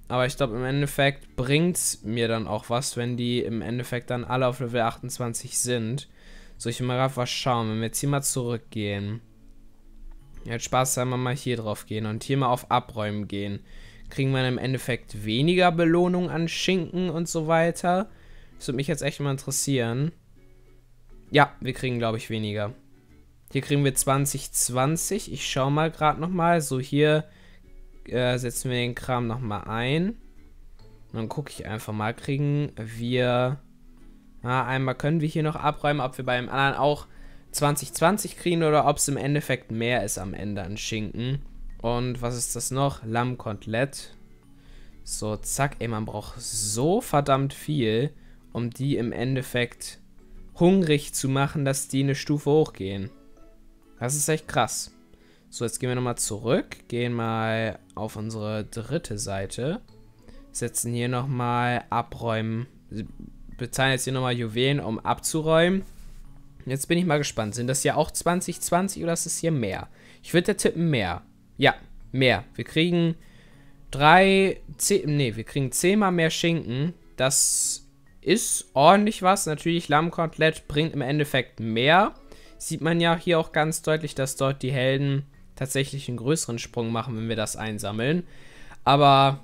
Aber ich glaube, im Endeffekt bringt es mir dann auch was, wenn die im Endeffekt dann alle auf Level achtundzwanzig sind. So, ich will mal gerade was schauen. Wenn wir jetzt hier mal zurückgehen. Jetzt Spaß, sagen wir mal hier drauf gehen und hier mal auf Abräumen gehen. Kriegen wir im Endeffekt weniger Belohnung an Schinken und so weiter? Das würde mich jetzt echt mal interessieren. Ja, wir kriegen, glaube ich, weniger. Hier kriegen wir zwanzig zwanzig. Ich schaue mal gerade nochmal. So, hier äh, setzen wir den Kram nochmal ein. Und dann gucke ich einfach mal. Kriegen wir... Ah, einmal können wir hier noch abräumen, ob wir beim anderen auch zwanzig zwanzig kriegen oder ob es im Endeffekt mehr ist am Ende an Schinken. Und was ist das noch? Lammkotelett. So, zack. Ey, man braucht so verdammt viel, um die im Endeffekt hungrig zu machen, dass die eine Stufe hochgehen. Das ist echt krass. So, jetzt gehen wir nochmal zurück. Gehen mal auf unsere dritte Seite. Setzen hier nochmal abräumen. Bezahlen jetzt hier nochmal Juwelen, um abzuräumen. Jetzt bin ich mal gespannt. Sind das hier auch zwanzig zwanzig oder ist es hier mehr? Ich würde tippen mehr. Ja, mehr. Wir kriegen drei, zehn, nee, wir kriegen zehnmal mehr Schinken. Das ist ordentlich was. Natürlich, Lammkotelett bringt im Endeffekt mehr. Sieht man ja hier auch ganz deutlich, dass dort die Helden tatsächlich einen größeren Sprung machen, wenn wir das einsammeln. Aber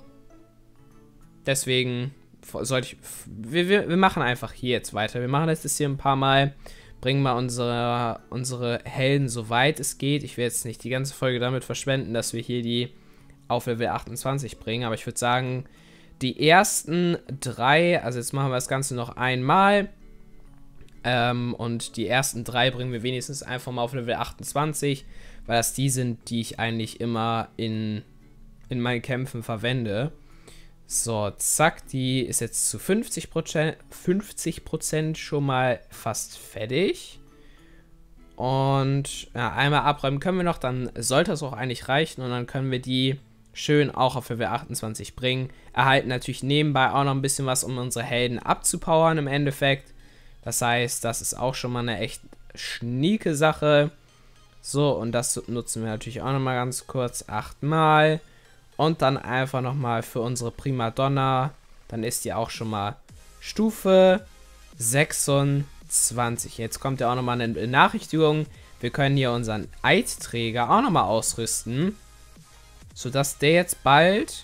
deswegen sollte ich... Wir, wir, wir machen einfach hier jetzt weiter. Wir machen das jetzt hier ein paar Mal. Bringen mal unsere, unsere Helden so weit es geht. Ich will jetzt nicht die ganze Folge damit verschwenden, dass wir hier die auf Level achtundzwanzig bringen. Aber ich würde sagen, die ersten drei... Also jetzt machen wir das Ganze noch einmal. Ähm, und die ersten drei bringen wir wenigstens einfach mal auf Level achtundzwanzig, weil das die sind, die ich eigentlich immer in, in meinen Kämpfen verwende. So, zack, die ist jetzt zu fünfzig Prozent, fünfzig Prozent schon mal fast fertig. Und ja, einmal abräumen können wir noch, dann sollte es auch eigentlich reichen und dann können wir die schön auch auf Level achtundzwanzig bringen. Erhalten natürlich nebenbei auch noch ein bisschen was, um unsere Helden abzupowern im Endeffekt. Das heißt, das ist auch schon mal eine echt schnieke Sache. So, und das nutzen wir natürlich auch nochmal ganz kurz. Achtmal. Und dann einfach nochmal für unsere Primadonna. Dann ist die auch schon mal Stufe sechsundzwanzig. Jetzt kommt ja auch nochmal eine Benachrichtigung. Wir können hier unseren Eidträger auch nochmal ausrüsten. Sodass der jetzt bald...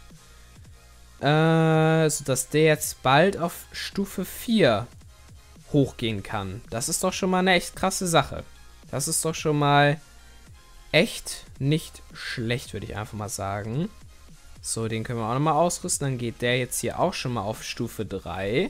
Äh, sodass der jetzt bald auf Stufe vier hochgehen kann. Das ist doch schon mal eine echt krasse Sache. Das ist doch schon mal echt nicht schlecht, würde ich einfach mal sagen. So, den können wir auch nochmal ausrüsten. Dann geht der jetzt hier auch schon mal auf Stufe drei.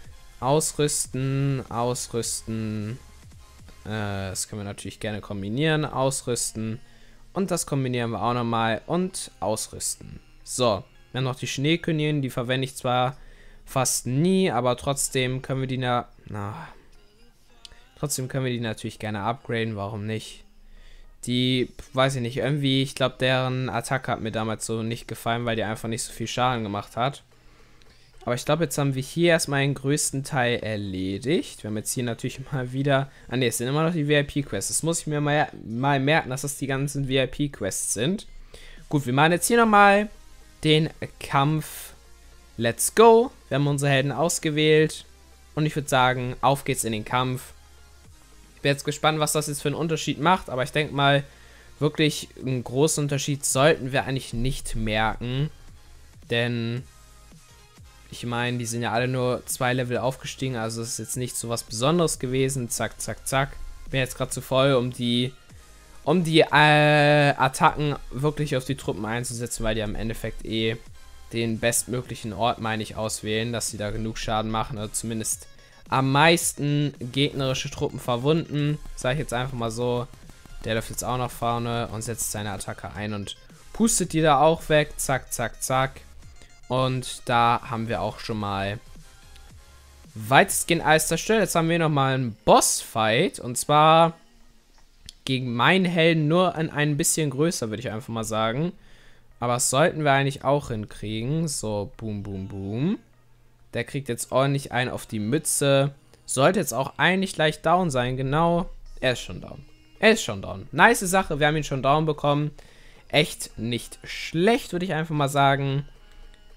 Ausrüsten, ausrüsten. Äh, das können wir natürlich gerne kombinieren. Ausrüsten. Und das kombinieren wir auch nochmal. Und ausrüsten. So, wir haben noch die Schneekönigin. Die verwende ich zwar fast nie, aber trotzdem können wir die na, na trotzdem können wir die natürlich gerne upgraden, warum nicht? Die, weiß ich nicht, irgendwie, ich glaube, deren Attacke hat mir damals so nicht gefallen, weil die einfach nicht so viel Schaden gemacht hat. Aber ich glaube, jetzt haben wir hier erstmal den größten Teil erledigt. Wir haben jetzt hier natürlich mal wieder, ah ne, es sind immer noch die V I P-Quests. Das muss ich mir mal, mal merken, dass das die ganzen V I P-Quests sind. Gut, wir machen jetzt hier nochmal den Kampf. Let's go. Wir haben unsere Helden ausgewählt. Und ich würde sagen, auf geht's in den Kampf. Ich bin jetzt gespannt, was das jetzt für einen Unterschied macht. Aber ich denke mal, wirklich einen großen Unterschied sollten wir eigentlich nicht merken. Denn, ich meine, die sind ja alle nur zwei Level aufgestiegen. Also es ist jetzt nicht so was Besonderes gewesen. Zack, zack, zack. Bin jetzt gerade zu voll, um die, um die äh, Attacken wirklich auf die Truppen einzusetzen. Weil die am Endeffekt eh den bestmöglichen Ort, meine ich, auswählen, dass sie da genug Schaden machen, oder zumindest am meisten gegnerische Truppen verwunden. Sage ich jetzt einfach mal so. Der läuft jetzt auch nach vorne und setzt seine Attacke ein und pustet die da auch weg. Zack, zack, zack. Und da haben wir auch schon mal weitestgehend alles zerstört. Jetzt haben wir nochmal einen Bossfight. Und zwar gegen meinen Helden, nur ein, ein bisschen größer, würde ich einfach mal sagen. Aber das sollten wir eigentlich auch hinkriegen. So, boom, boom, boom. Der kriegt jetzt ordentlich einen auf die Mütze. Sollte jetzt auch eigentlich gleich down sein. Genau. Er ist schon down. Er ist schon down. Nice Sache. Wir haben ihn schon down bekommen. Echt nicht schlecht, würde ich einfach mal sagen.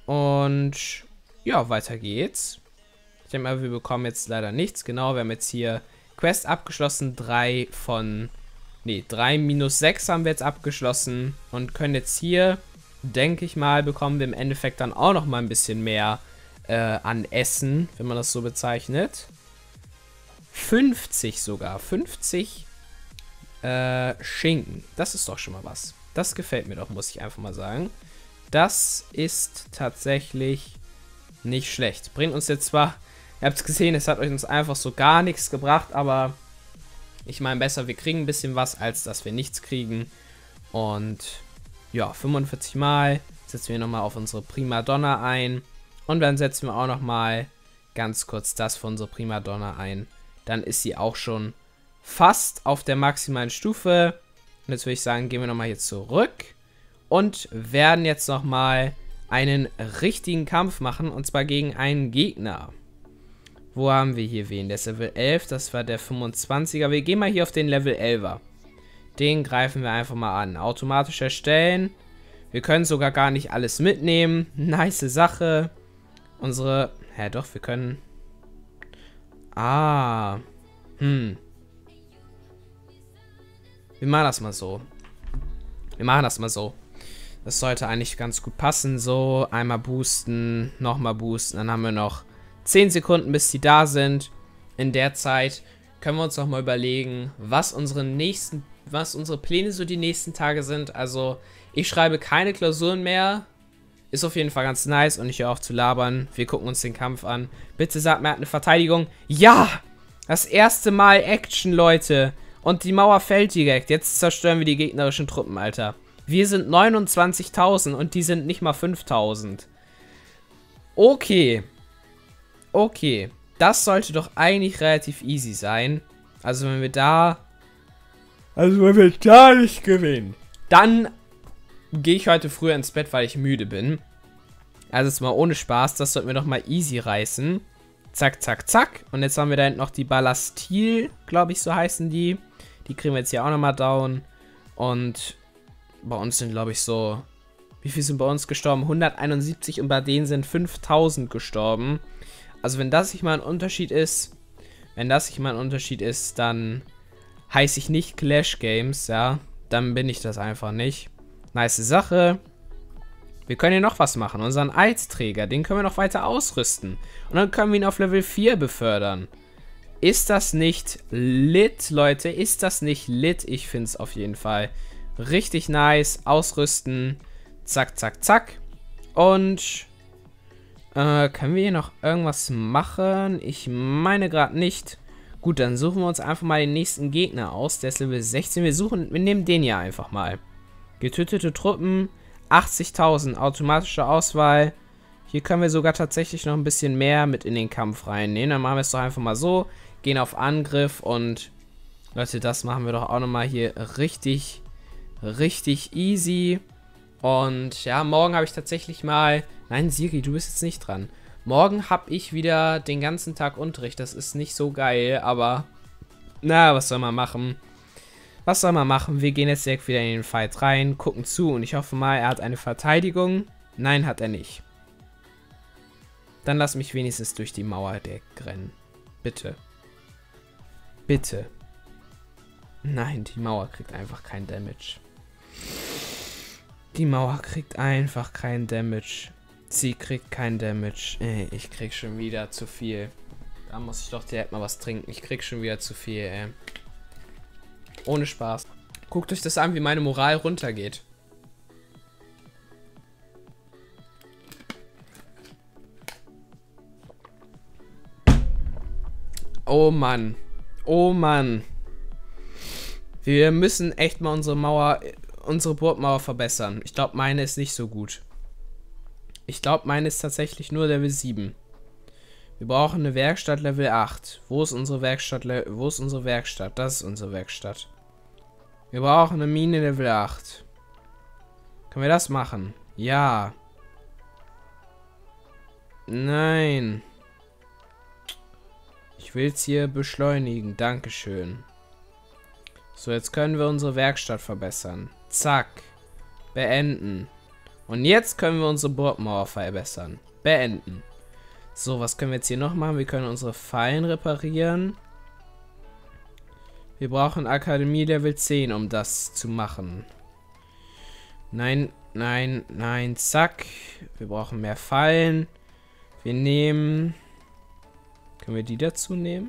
Und ja, weiter geht's. Ich denke mal, wir bekommen jetzt leider nichts. Genau, wir haben jetzt hier Quest abgeschlossen. drei von... Ne, drei minus sechs haben wir jetzt abgeschlossen. Und können jetzt hier, denke ich mal, bekommen wir im Endeffekt dann auch noch mal ein bisschen mehr äh, an Essen, wenn man das so bezeichnet. fünfzig sogar. fünfzig äh, Schinken. Das ist doch schon mal was. Das gefällt mir doch, muss ich einfach mal sagen. Das ist tatsächlich nicht schlecht. Bringt uns jetzt zwar, ihr habt es gesehen, es hat euch uns einfach so gar nichts gebracht, aber ich meine, besser, wir kriegen ein bisschen was, als dass wir nichts kriegen. Und ja, fünfundvierzig Mal setzen wir nochmal auf unsere Primadonna ein. Und dann setzen wir auch nochmal ganz kurz das für unsere Primadonna ein. Dann ist sie auch schon fast auf der maximalen Stufe. Und jetzt würde ich sagen, gehen wir nochmal hier zurück. Und werden jetzt nochmal einen richtigen Kampf machen. Und zwar gegen einen Gegner. Wo haben wir hier wen? Der ist Level elf. Das war der fünfundzwanziger. Wir gehen mal hier auf den Level elfer. Den greifen wir einfach mal an. Automatisch erstellen. Wir können sogar gar nicht alles mitnehmen. Nice Sache. Unsere... Hä, doch, wir können... Ah. Hm. Wir machen das mal so. Wir machen das mal so. Das sollte eigentlich ganz gut passen. So, einmal boosten, nochmal boosten. Dann haben wir noch zehn Sekunden, bis die da sind. In der Zeit können wir uns noch mal überlegen, was unsere nächsten, was unsere Pläne so die nächsten Tage sind. Also, ich schreibe keine Klausuren mehr. Ist auf jeden Fall ganz nice und ich höre auf zu labern. Wir gucken uns den Kampf an. Bitte sagt mir, er hat eine Verteidigung. Ja! Das erste Mal Action, Leute. Und die Mauer fällt direkt. Jetzt zerstören wir die gegnerischen Truppen, Alter. Wir sind neunundzwanzigtausend und die sind nicht mal fünftausend. Okay. Okay. Das sollte doch eigentlich relativ easy sein. Also wenn wir da... Also wenn wir da nicht gewinnen, dann gehe ich heute früher ins Bett, weil ich müde bin. Also jetzt mal ohne Spaß. Das sollten wir doch mal easy reißen. Zack, zack, zack. Und jetzt haben wir da hinten noch die Ballastil, glaube ich, so heißen die. Die kriegen wir jetzt hier auch nochmal down. Und bei uns sind, glaube ich, so... Wie viel sind bei uns gestorben? hunderteinundsiebzig und bei denen sind fünftausend gestorben. Also wenn das nicht mal ein Unterschied ist, wenn das nicht mal ein Unterschied ist, dann heiße ich nicht Clash Games, ja. Dann bin ich das einfach nicht. Nice Sache. Wir können hier noch was machen. Unseren Eidsträger, den können wir noch weiter ausrüsten. Und dann können wir ihn auf Level vier befördern. Ist das nicht lit, Leute? Ist das nicht lit? Ich finde es auf jeden Fall richtig nice. Ausrüsten. Zack, zack, zack. Und äh, können wir hier noch irgendwas machen? Ich meine gerade nicht. Gut, dann suchen wir uns einfach mal den nächsten Gegner aus. Der ist Level sechzehn. Wir suchen, wir nehmen den hier einfach mal. Getötete Truppen. achtzigtausend. Automatische Auswahl. Hier können wir sogar tatsächlich noch ein bisschen mehr mit in den Kampf reinnehmen. Dann machen wir es doch einfach mal so. Gehen auf Angriff und Leute, das machen wir doch auch nochmal hier richtig, richtig easy. Und ja, morgen habe ich tatsächlich mal... Nein, Siri, du bist jetzt nicht dran. Morgen habe ich wieder den ganzen Tag Unterricht. Das ist nicht so geil, aber... Na, was soll man machen? Was soll man machen? Wir gehen jetzt direkt wieder in den Fight rein, gucken zu und ich hoffe mal, er hat eine Verteidigung. Nein, hat er nicht. Dann lass mich wenigstens durch die Mauer rennen. Bitte. Bitte. Nein, die Mauer kriegt einfach kein Damage. Die Mauer kriegt einfach kein Damage. Sie kriegt kein Damage. Ey, ich krieg schon wieder zu viel. Da muss ich doch direkt mal was trinken. Ich krieg schon wieder zu viel, ey. Ohne Spaß. Guckt euch das an, wie meine Moral runtergeht. Oh Mann. Oh Mann. Wir müssen echt mal unsere Mauer, unsere Burgmauer verbessern. Ich glaube, meine ist nicht so gut. Ich glaube, meine ist tatsächlich nur Level sieben. Wir brauchen eine Werkstatt Level acht. Wo ist unsere Werkstatt? Wo ist unsere Werkstatt? Das ist unsere Werkstatt. Wir brauchen eine Mine Level acht. Können wir das machen? Ja. Nein. Ich will es hier beschleunigen. Dankeschön. So, jetzt können wir unsere Werkstatt verbessern. Zack. Beenden. Und jetzt können wir unsere Burgmauer verbessern. Beenden. So, was können wir jetzt hier noch machen? Wir können unsere Fallen reparieren. Wir brauchen Akademie Level zehn, um das zu machen. Nein, nein, nein, zack. Wir brauchen mehr Fallen. Wir nehmen... Können wir die dazu nehmen?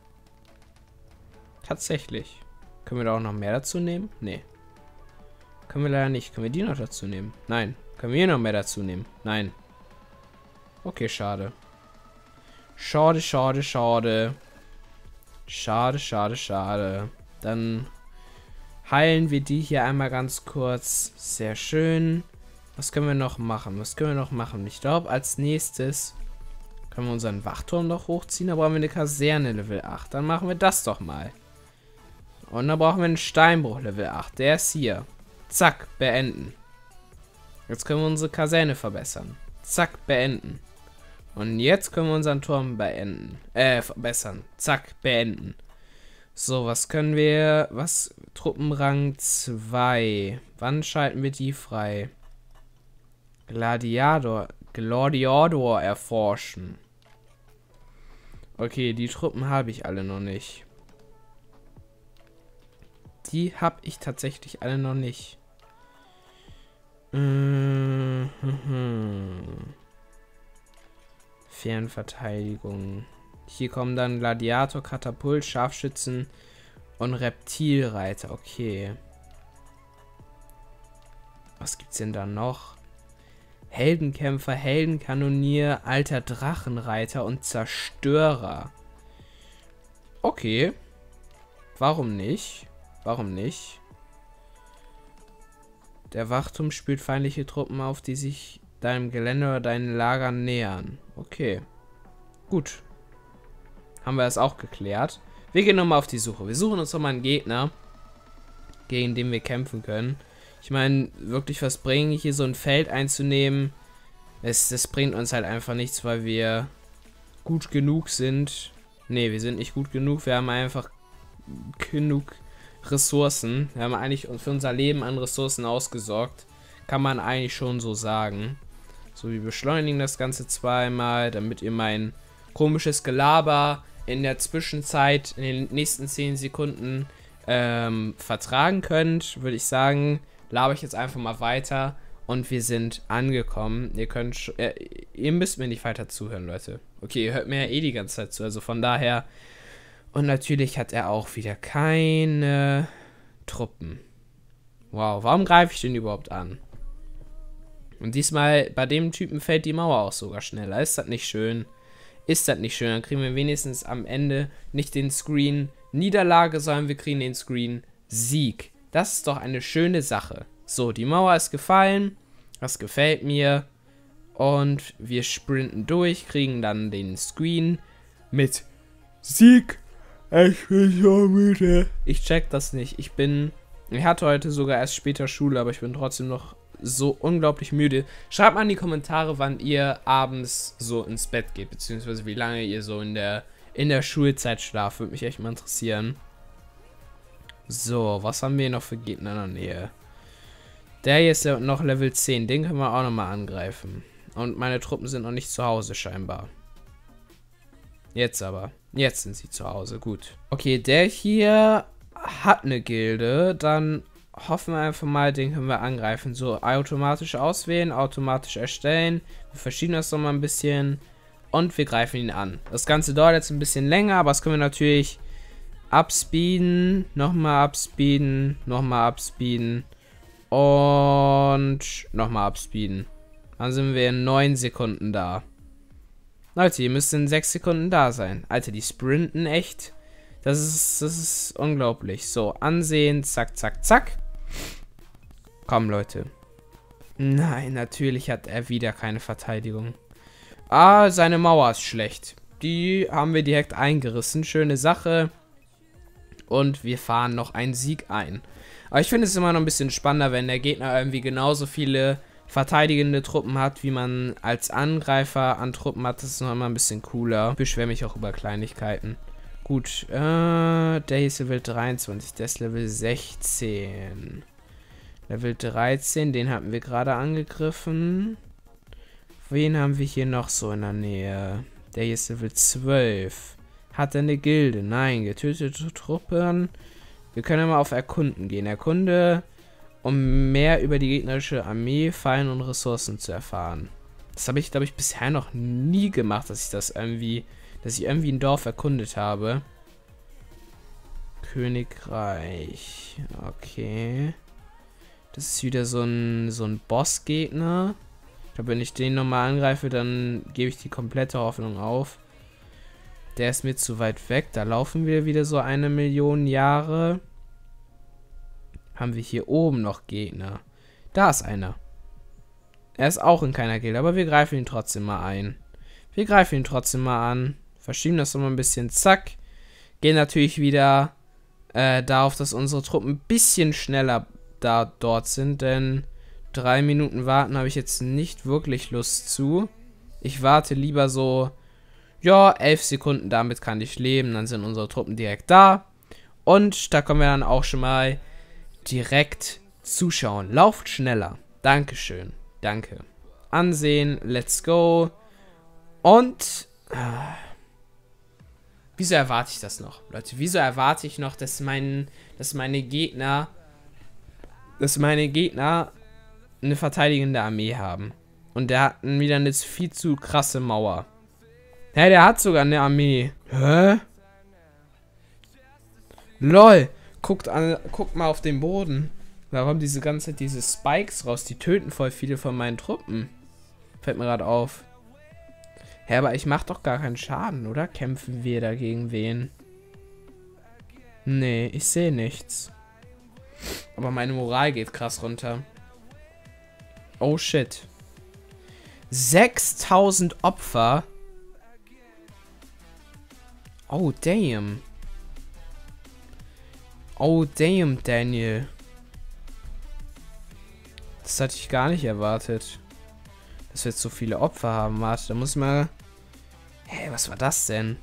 Tatsächlich. Können wir da auch noch mehr dazu nehmen? Nee. Können wir leider nicht. Können wir die noch dazu nehmen? Nein. Können wir hier noch mehr dazu nehmen? Nein. Okay, schade. Schade, schade, schade. Schade, schade, schade. Dann heilen wir die hier einmal ganz kurz. Sehr schön. Was können wir noch machen? Was können wir noch machen? Ich glaube, als nächstes können wir unseren Wachturm noch hochziehen. Da brauchen wir eine Kaserne Level acht. Dann machen wir das doch mal. Und dann brauchen wir einen Steinbruch Level acht. Der ist hier. Zack, beenden. Jetzt können wir unsere Kaserne verbessern. Zack, beenden. Und jetzt können wir unseren Turm beenden. Äh, verbessern. Zack, beenden. So, was können wir... Was? Truppenrang zwei. Wann schalten wir die frei? Gladiator. Gladiator erforschen. Okay, die Truppen habe ich alle noch nicht. Die habe ich tatsächlich alle noch nicht. Mhm. Fernverteidigung. Hier kommen dann Gladiator, Katapult, Scharfschützen und Reptilreiter. Okay. Was gibt's denn da noch? Heldenkämpfer, Heldenkanonier, alter Drachenreiter und Zerstörer. Okay. Warum nicht? Warum nicht? Der Wachturm spürt feindliche Truppen auf, die sich deinem Gelände oder deinen Lagern nähern. Okay. Gut. Haben wir das auch geklärt. Wir gehen nochmal auf die Suche. Wir suchen uns nochmal einen Gegner, gegen den wir kämpfen können. Ich meine, wirklich was bringen, hier so ein Feld einzunehmen. Es, das bringt uns halt einfach nichts, weil wir gut genug sind. Ne, wir sind nicht gut genug. Wir haben einfach genug Ressourcen. Wir haben eigentlich für unser Leben an Ressourcen ausgesorgt. Kann man eigentlich schon so sagen. So, wir beschleunigen das Ganze zweimal, damit ihr mein komisches Gelaber in der Zwischenzeit, in den nächsten zehn Sekunden ähm, vertragen könnt, würde ich sagen, laber ich jetzt einfach mal weiter und wir sind angekommen. Ihr könnt, äh, ihr müsst mir nicht weiter zuhören, Leute. Okay, ihr hört mir ja eh die ganze Zeit zu, also von daher. Und natürlich hat er auch wieder keine Truppen. Wow, warum greife ich den überhaupt an? Und diesmal, bei dem Typen fällt die Mauer auch sogar schneller. Ist das nicht schön? Ist das nicht schön? Dann kriegen wir wenigstens am Ende nicht den Screen Niederlage, sondern wir kriegen den Screen Sieg. Das ist doch eine schöne Sache. So, die Mauer ist gefallen. Das gefällt mir. Und wir sprinten durch, kriegen dann den Screen mit Sieg. Ich bin so müde. Ich check das nicht. Ich bin... Ich hatte heute sogar erst später Schule, aber ich bin trotzdem noch so unglaublich müde. Schreibt mal in die Kommentare, wann ihr abends so ins Bett geht, beziehungsweise wie lange ihr so in der, in der Schulzeit schlaft. Würde mich echt mal interessieren. So, was haben wir noch für Gegner in der Nähe? Der hier ist ja noch Level zehn. Den können wir auch nochmal angreifen. Und meine Truppen sind noch nicht zu Hause scheinbar. Jetzt aber. Jetzt sind sie zu Hause. Gut. Okay, der hier hat eine Gilde. Dann hoffen wir einfach mal, den können wir angreifen. So, automatisch auswählen, automatisch erstellen. Wir verschieben das nochmal ein bisschen. Und wir greifen ihn an. Das Ganze dauert jetzt ein bisschen länger, aber das können wir natürlich abspeeden. Nochmal abspeeden. Nochmal abspeeden. Und nochmal abspeeden. Dann sind wir in neun Sekunden da. Leute, ihr müsst in sechs Sekunden da sein. Alter, die sprinten echt. Das ist, das ist unglaublich. So, ansehen. Zack, zack, zack. Komm, Leute. Nein, natürlich hat er wieder keine Verteidigung. Ah, seine Mauer ist schlecht. Die haben wir direkt eingerissen. Schöne Sache. Und wir fahren noch einen Sieg ein. Aber ich finde es immer noch ein bisschen spannender, wenn der Gegner irgendwie genauso viele verteidigende Truppen hat, wie man als Angreifer an Truppen hat. Das ist noch immer ein bisschen cooler. Ich beschwere mich auch über Kleinigkeiten. Gut, äh, der hier ist Level dreiundzwanzig, der ist Level sechzehn. Level dreizehn, den hatten wir gerade angegriffen. Wen haben wir hier noch so in der Nähe? Der hier ist Level zwölf. Hat er eine Gilde? Nein, getötete Truppen. Wir können ja mal auf Erkunden gehen. Erkunde, um mehr über die gegnerische Armee, Fallen und Ressourcen zu erfahren. Das habe ich, glaube ich, bisher noch nie gemacht, dass ich das irgendwie, dass ich irgendwie ein Dorf erkundet habe. Königreich. Okay. Das ist wieder so ein, so ein Bossgegner. Ich glaube, wenn ich den nochmal angreife, dann gebe ich die komplette Hoffnung auf. Der ist mir zu weit weg. Da laufen wir wieder so eine Million Jahre. Haben wir hier oben noch Gegner. Da ist einer. Er ist auch in keiner Gilde, aber wir greifen ihn trotzdem mal ein. Wir greifen ihn trotzdem mal an. Verschieben das nochmal ein bisschen. Zack. Gehen natürlich wieder äh, darauf, dass unsere Truppen ein bisschen schneller da dort sind, denn drei Minuten warten habe ich jetzt nicht wirklich Lust zu. Ich warte lieber so, ja, elf Sekunden, damit kann ich leben. Dann sind unsere Truppen direkt da. Und da können wir dann auch schon mal direkt zuschauen. Lauft schneller. Dankeschön. Danke. Ansehen. Let's go. Und äh, wieso erwarte ich das noch, Leute? Wieso erwarte ich noch, dass, mein, dass meine Gegner dass meine Gegner eine verteidigende Armee haben? Und der hat wieder eine viel zu krasse Mauer. Hä, der hat sogar eine Armee. Hä? Lol. Guckt, an, guckt mal auf den Boden. Da kommen diese ganze Zeit diese Spikes raus. Die töten voll viele von meinen Truppen. Fällt mir gerade auf. Hä, aber ich mach doch gar keinen Schaden, oder? Kämpfen wir dagegen wen? Nee, ich sehe nichts. Aber meine Moral geht krass runter. Oh shit. sechstausend Opfer. Oh damn. Oh damn, Daniel. Das hatte ich gar nicht erwartet. Dass wir jetzt so viele Opfer haben. Warte, da muss ich mal... Hä, was war das denn?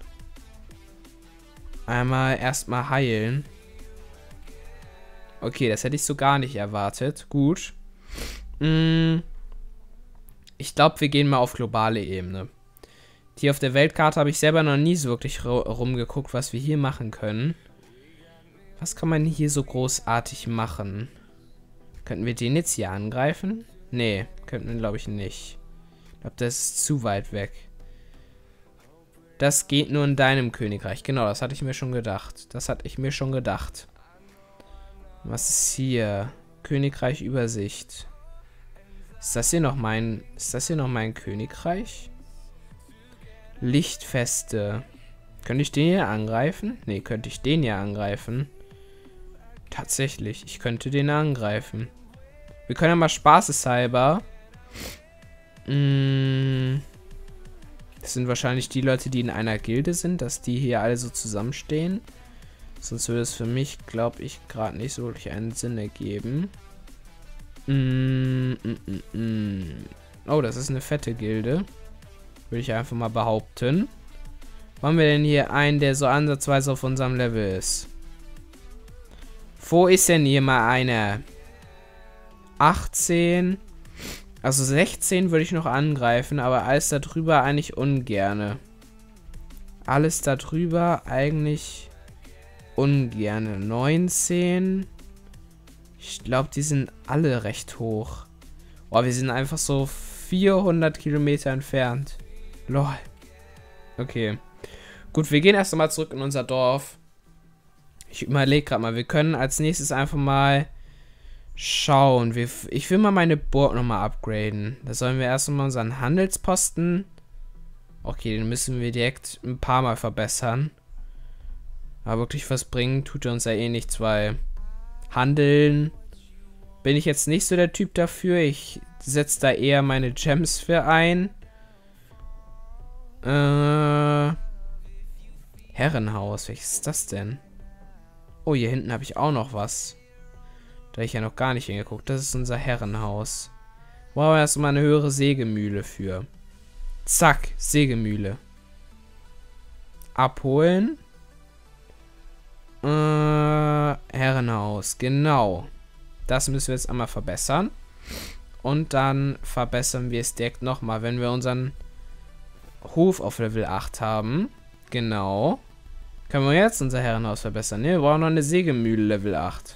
Einmal erstmal heilen. Okay, das hätte ich so gar nicht erwartet. Gut. Hm. Ich glaube, wir gehen mal auf globale Ebene. Hier auf der Weltkarte habe ich selber noch nie so wirklich rumgeguckt, was wir hier machen können. Was kann man hier so großartig machen? Könnten wir den jetzt hier angreifen? Nee, könnten wir, glaube ich, nicht. Ich glaube, das ist zu weit weg. Das geht nur in deinem Königreich. Genau, das hatte ich mir schon gedacht. Das hatte ich mir schon gedacht. Was ist hier? Königreich Übersicht. Ist das hier noch mein... Ist das hier noch mein Königreich? Lichtfeste. Könnte ich den hier angreifen? Nee, könnte ich den hier angreifen? Tatsächlich, ich könnte den angreifen. Wir können ja mal spaßeshalber... Mh, das sind wahrscheinlich die Leute, die in einer Gilde sind, dass die hier alle so zusammenstehen. Sonst würde es für mich, glaube ich, gerade nicht so wirklich einen Sinn ergeben. Mm, mm, mm, mm. Oh, das ist eine fette Gilde. Würde ich einfach mal behaupten. Wo haben wir denn hier einen, der so ansatzweise auf unserem Level ist? Wo ist denn hier mal einer? achtzehn. Also sechzehn würde ich noch angreifen, aber alles darüber eigentlich ungerne. Alles darüber eigentlich ungerne. neunzehn. Ich glaube, die sind alle recht hoch. Boah, wir sind einfach so vierhundert Kilometer entfernt. Lol. Okay. Gut, wir gehen erst einmal zurück in unser Dorf. Ich überlege gerade mal, wir können als nächstes einfach mal schauen. Wir, ich will mal meine Burg nochmal upgraden. Da sollen wir erst einmal unseren Handelsposten. Okay, den müssen wir direkt ein paar Mal verbessern. Aber wirklich was bringen tut er uns ja eh nichts, weil Handeln bin ich jetzt nicht so der Typ dafür. Ich setze da eher meine Gems für ein. Äh, Herrenhaus, welches ist das denn? Oh, hier hinten habe ich auch noch was. Da habe ich ja noch gar nicht hingeguckt. Das ist unser Herrenhaus. Brauchen wir erstmal eine höhere Sägemühle für. Zack, Sägemühle. Abholen. Äh, Herrenhaus, genau. Das müssen wir jetzt einmal verbessern. Und dann verbessern wir es direkt nochmal, wenn wir unseren Hof auf Level acht haben. Genau. Können wir jetzt unser Herrenhaus verbessern? Ne, wir brauchen noch eine Sägemühle Level acht.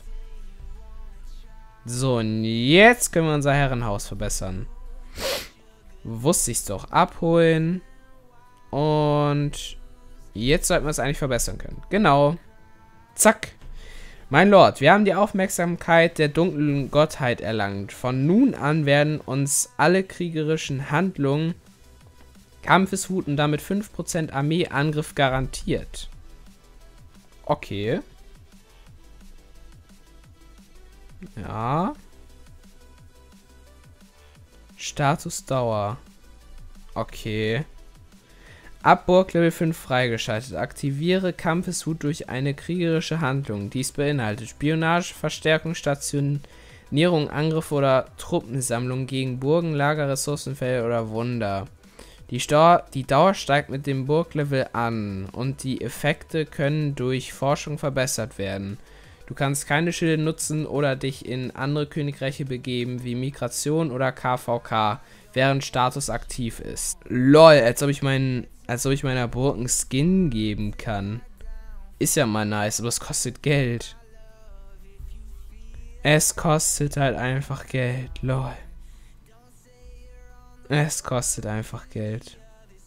So, und jetzt können wir unser Herrenhaus verbessern. Wusste ich's doch. Abholen. Und jetzt sollten wir es eigentlich verbessern können. Genau. Zack. Mein Lord, wir haben die Aufmerksamkeit der dunklen Gottheit erlangt. Von nun an werden uns alle kriegerischen Handlungen Kampfeswut und damit fünf Prozent Armeeangriff garantiert. Okay. Ja. Statusdauer. Okay. Ab Burg Level fünf freigeschaltet. Aktiviere Kampfeswut durch eine kriegerische Handlung. Dies beinhaltet Spionage, Verstärkung, Stationierung, Angriff oder Truppensammlung gegen Burgen, Lager, Ressourcenfelder oder Wunder. Die, Stau die Dauer steigt mit dem Burglevel an und die Effekte können durch Forschung verbessert werden. Du kannst keine Schilde nutzen oder dich in andere Königreiche begeben, wie Migration oder K V K, während Status aktiv ist. Lol, als ob ich meinen, als ob ich meiner Burg einen Skin geben kann. Ist ja mal nice, aber es kostet Geld. Es kostet halt einfach Geld, lol. Es kostet einfach Geld.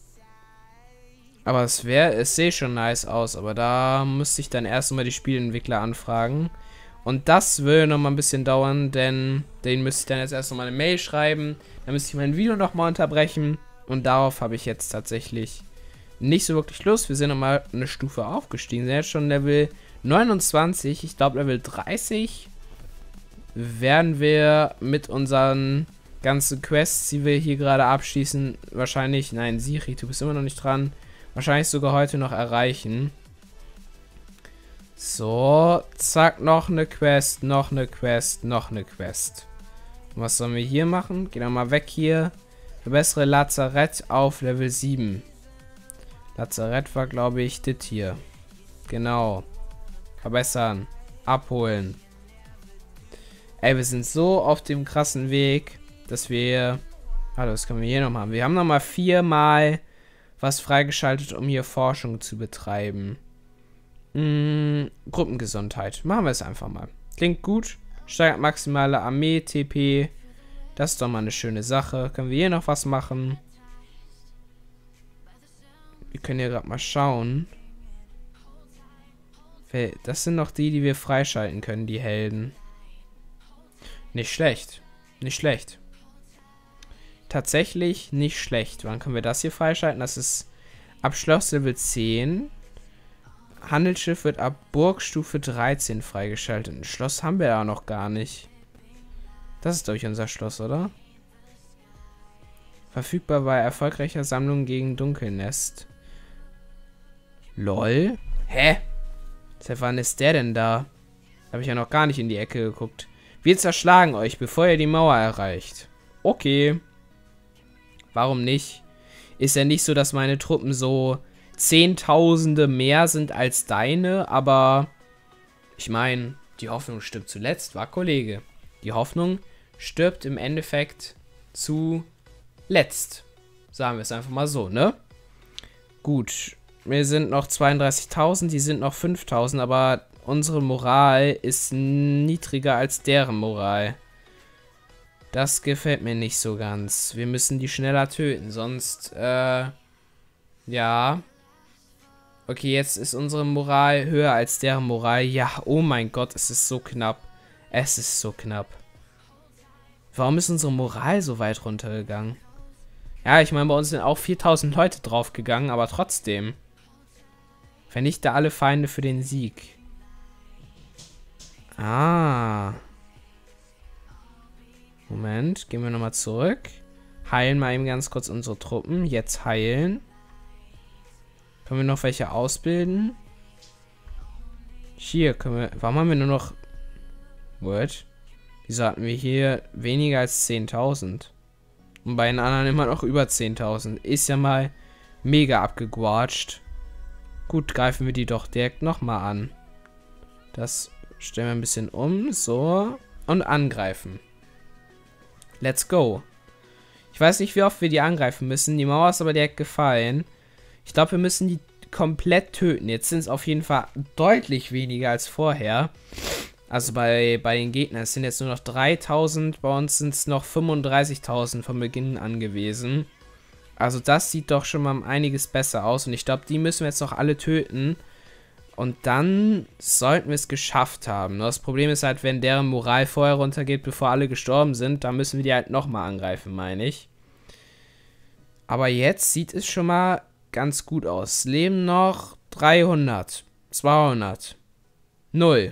Aber es wäre, es sehe schon nice aus, aber da müsste ich dann erstmal die Spielentwickler anfragen. Und das würde noch mal ein bisschen dauern, denn den müsste ich dann jetzt erst noch mal eine Mail schreiben. Dann müsste ich mein Video noch mal unterbrechen. Und darauf habe ich jetzt tatsächlich nicht so wirklich Lust. Wir sind noch mal eine Stufe aufgestiegen. Wir sind jetzt schon Level neunundzwanzig. Ich glaube Level dreißig werden wir mit unseren ganzen Quests, die wir hier gerade abschließen, wahrscheinlich, nein, Siri, du bist immer noch nicht dran, wahrscheinlich sogar heute noch erreichen. So, zack, noch eine Quest, noch eine Quest, noch eine Quest. Und was sollen wir hier machen? Geh doch mal weg hier. Verbessere Lazarett auf Level sieben. Lazarett war, glaube ich, das hier. Genau. Verbessern. Abholen. Ey, wir sind so auf dem krassen Weg, dass wir... Warte, was können wir hier noch machen? Wir haben noch mal viermal was freigeschaltet, um hier Forschung zu betreiben. Hm, Gruppengesundheit. Machen wir es einfach mal. Klingt gut. Steigert maximale Armee, T P. Das ist doch mal eine schöne Sache. Können wir hier noch was machen? Wir können hier gerade mal schauen. Das sind noch die, die wir freischalten können, die Helden. Nicht schlecht. Nicht schlecht. Tatsächlich nicht schlecht. Wann können wir das hier freischalten? Das ist ab Schloss Level zehn. Handelsschiff wird ab Burgstufe dreizehn freigeschaltet. Ein Schloss haben wir ja noch gar nicht. Das ist, glaube ich, unser Schloss, oder? Verfügbar bei erfolgreicher Sammlung gegen Dunkelnest. Lol. Hä? Seit wann ist der denn da? Habe ich ja noch gar nicht in die Ecke geguckt. Wir zerschlagen euch, bevor ihr die Mauer erreicht. Okay. Warum nicht? Ist ja nicht so, dass meine Truppen so Zehntausende mehr sind als deine, aber ich meine, die Hoffnung stirbt zuletzt, war Kollege. Die Hoffnung stirbt im Endeffekt zuletzt. Sagen wir es einfach mal so, ne? Gut, wir sind noch zweiunddreißigtausend, die sind noch fünftausend, aber unsere Moral ist niedriger als deren Moral. Das gefällt mir nicht so ganz. Wir müssen die schneller töten, sonst, äh, ja. Okay, jetzt ist unsere Moral höher als deren Moral. Ja, oh mein Gott, es ist so knapp. Es ist so knapp. Warum ist unsere Moral so weit runtergegangen? Ja, ich meine, bei uns sind auch viertausend Leute draufgegangen, aber trotzdem. Vernichte alle Feinde für den Sieg. Ah. Moment, gehen wir nochmal zurück. Heilen mal eben ganz kurz unsere Truppen. Jetzt heilen. Können wir noch welche ausbilden? Hier können wir... Warum haben wir nur noch... What? Wieso hatten wir hier weniger als zehntausend? Und bei den anderen immer noch über zehntausend. Ist ja mal mega abgegwatscht. Gut, greifen wir die doch direkt nochmal an. Das stellen wir ein bisschen um. So. Und angreifen. Let's go. Ich weiß nicht, wie oft wir die angreifen müssen. Die Mauer ist aber direkt gefallen. Ich glaube, wir müssen die komplett töten. Jetzt sind es auf jeden Fall deutlich weniger als vorher. Also bei, bei den Gegnern. Es sind jetzt nur noch dreitausend. Bei uns sind es noch fünfunddreißigtausend von Beginn an gewesen. Also das sieht doch schon mal um einiges besser aus. Und ich glaube, die müssen wir jetzt noch alle töten. Und dann sollten wir es geschafft haben. Das Problem ist halt, wenn deren Moral vorher runtergeht, bevor alle gestorben sind, dann müssen wir die halt nochmal angreifen, meine ich. Aber jetzt sieht es schon mal ganz gut aus. Es leben noch dreihundert, zweihundert, null.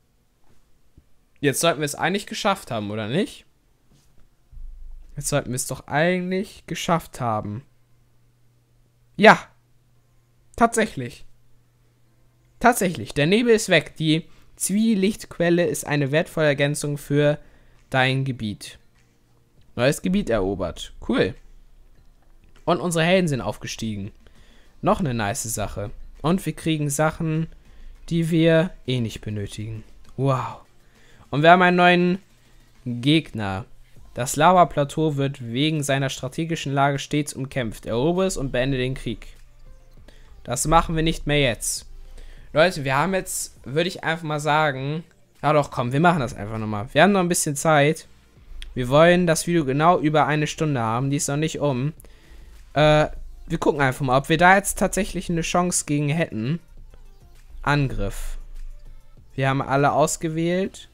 Jetzt sollten wir es eigentlich geschafft haben, oder nicht? Jetzt sollten wir es doch eigentlich geschafft haben. Ja, tatsächlich. Tatsächlich, der Nebel ist weg. Die Zwielichtquelle ist eine wertvolle Ergänzung für dein Gebiet. Neues Gebiet erobert. Cool. Und unsere Helden sind aufgestiegen. Noch eine nice Sache. Und wir kriegen Sachen, die wir eh nicht benötigen. Wow. Und wir haben einen neuen Gegner. Das Lava-Plateau wird wegen seiner strategischen Lage stets umkämpft. Erobere es und beende den Krieg. Das machen wir nicht mehr jetzt. Leute, wir haben jetzt, würde ich einfach mal sagen, ja doch, komm, wir machen das einfach nochmal. Wir haben noch ein bisschen Zeit. Wir wollen das Video genau über eine Stunde haben, die ist noch nicht um. Äh, wir gucken einfach mal, ob wir da jetzt tatsächlich eine Chance gegen hätten. Angriff. Wir haben alle ausgewählt.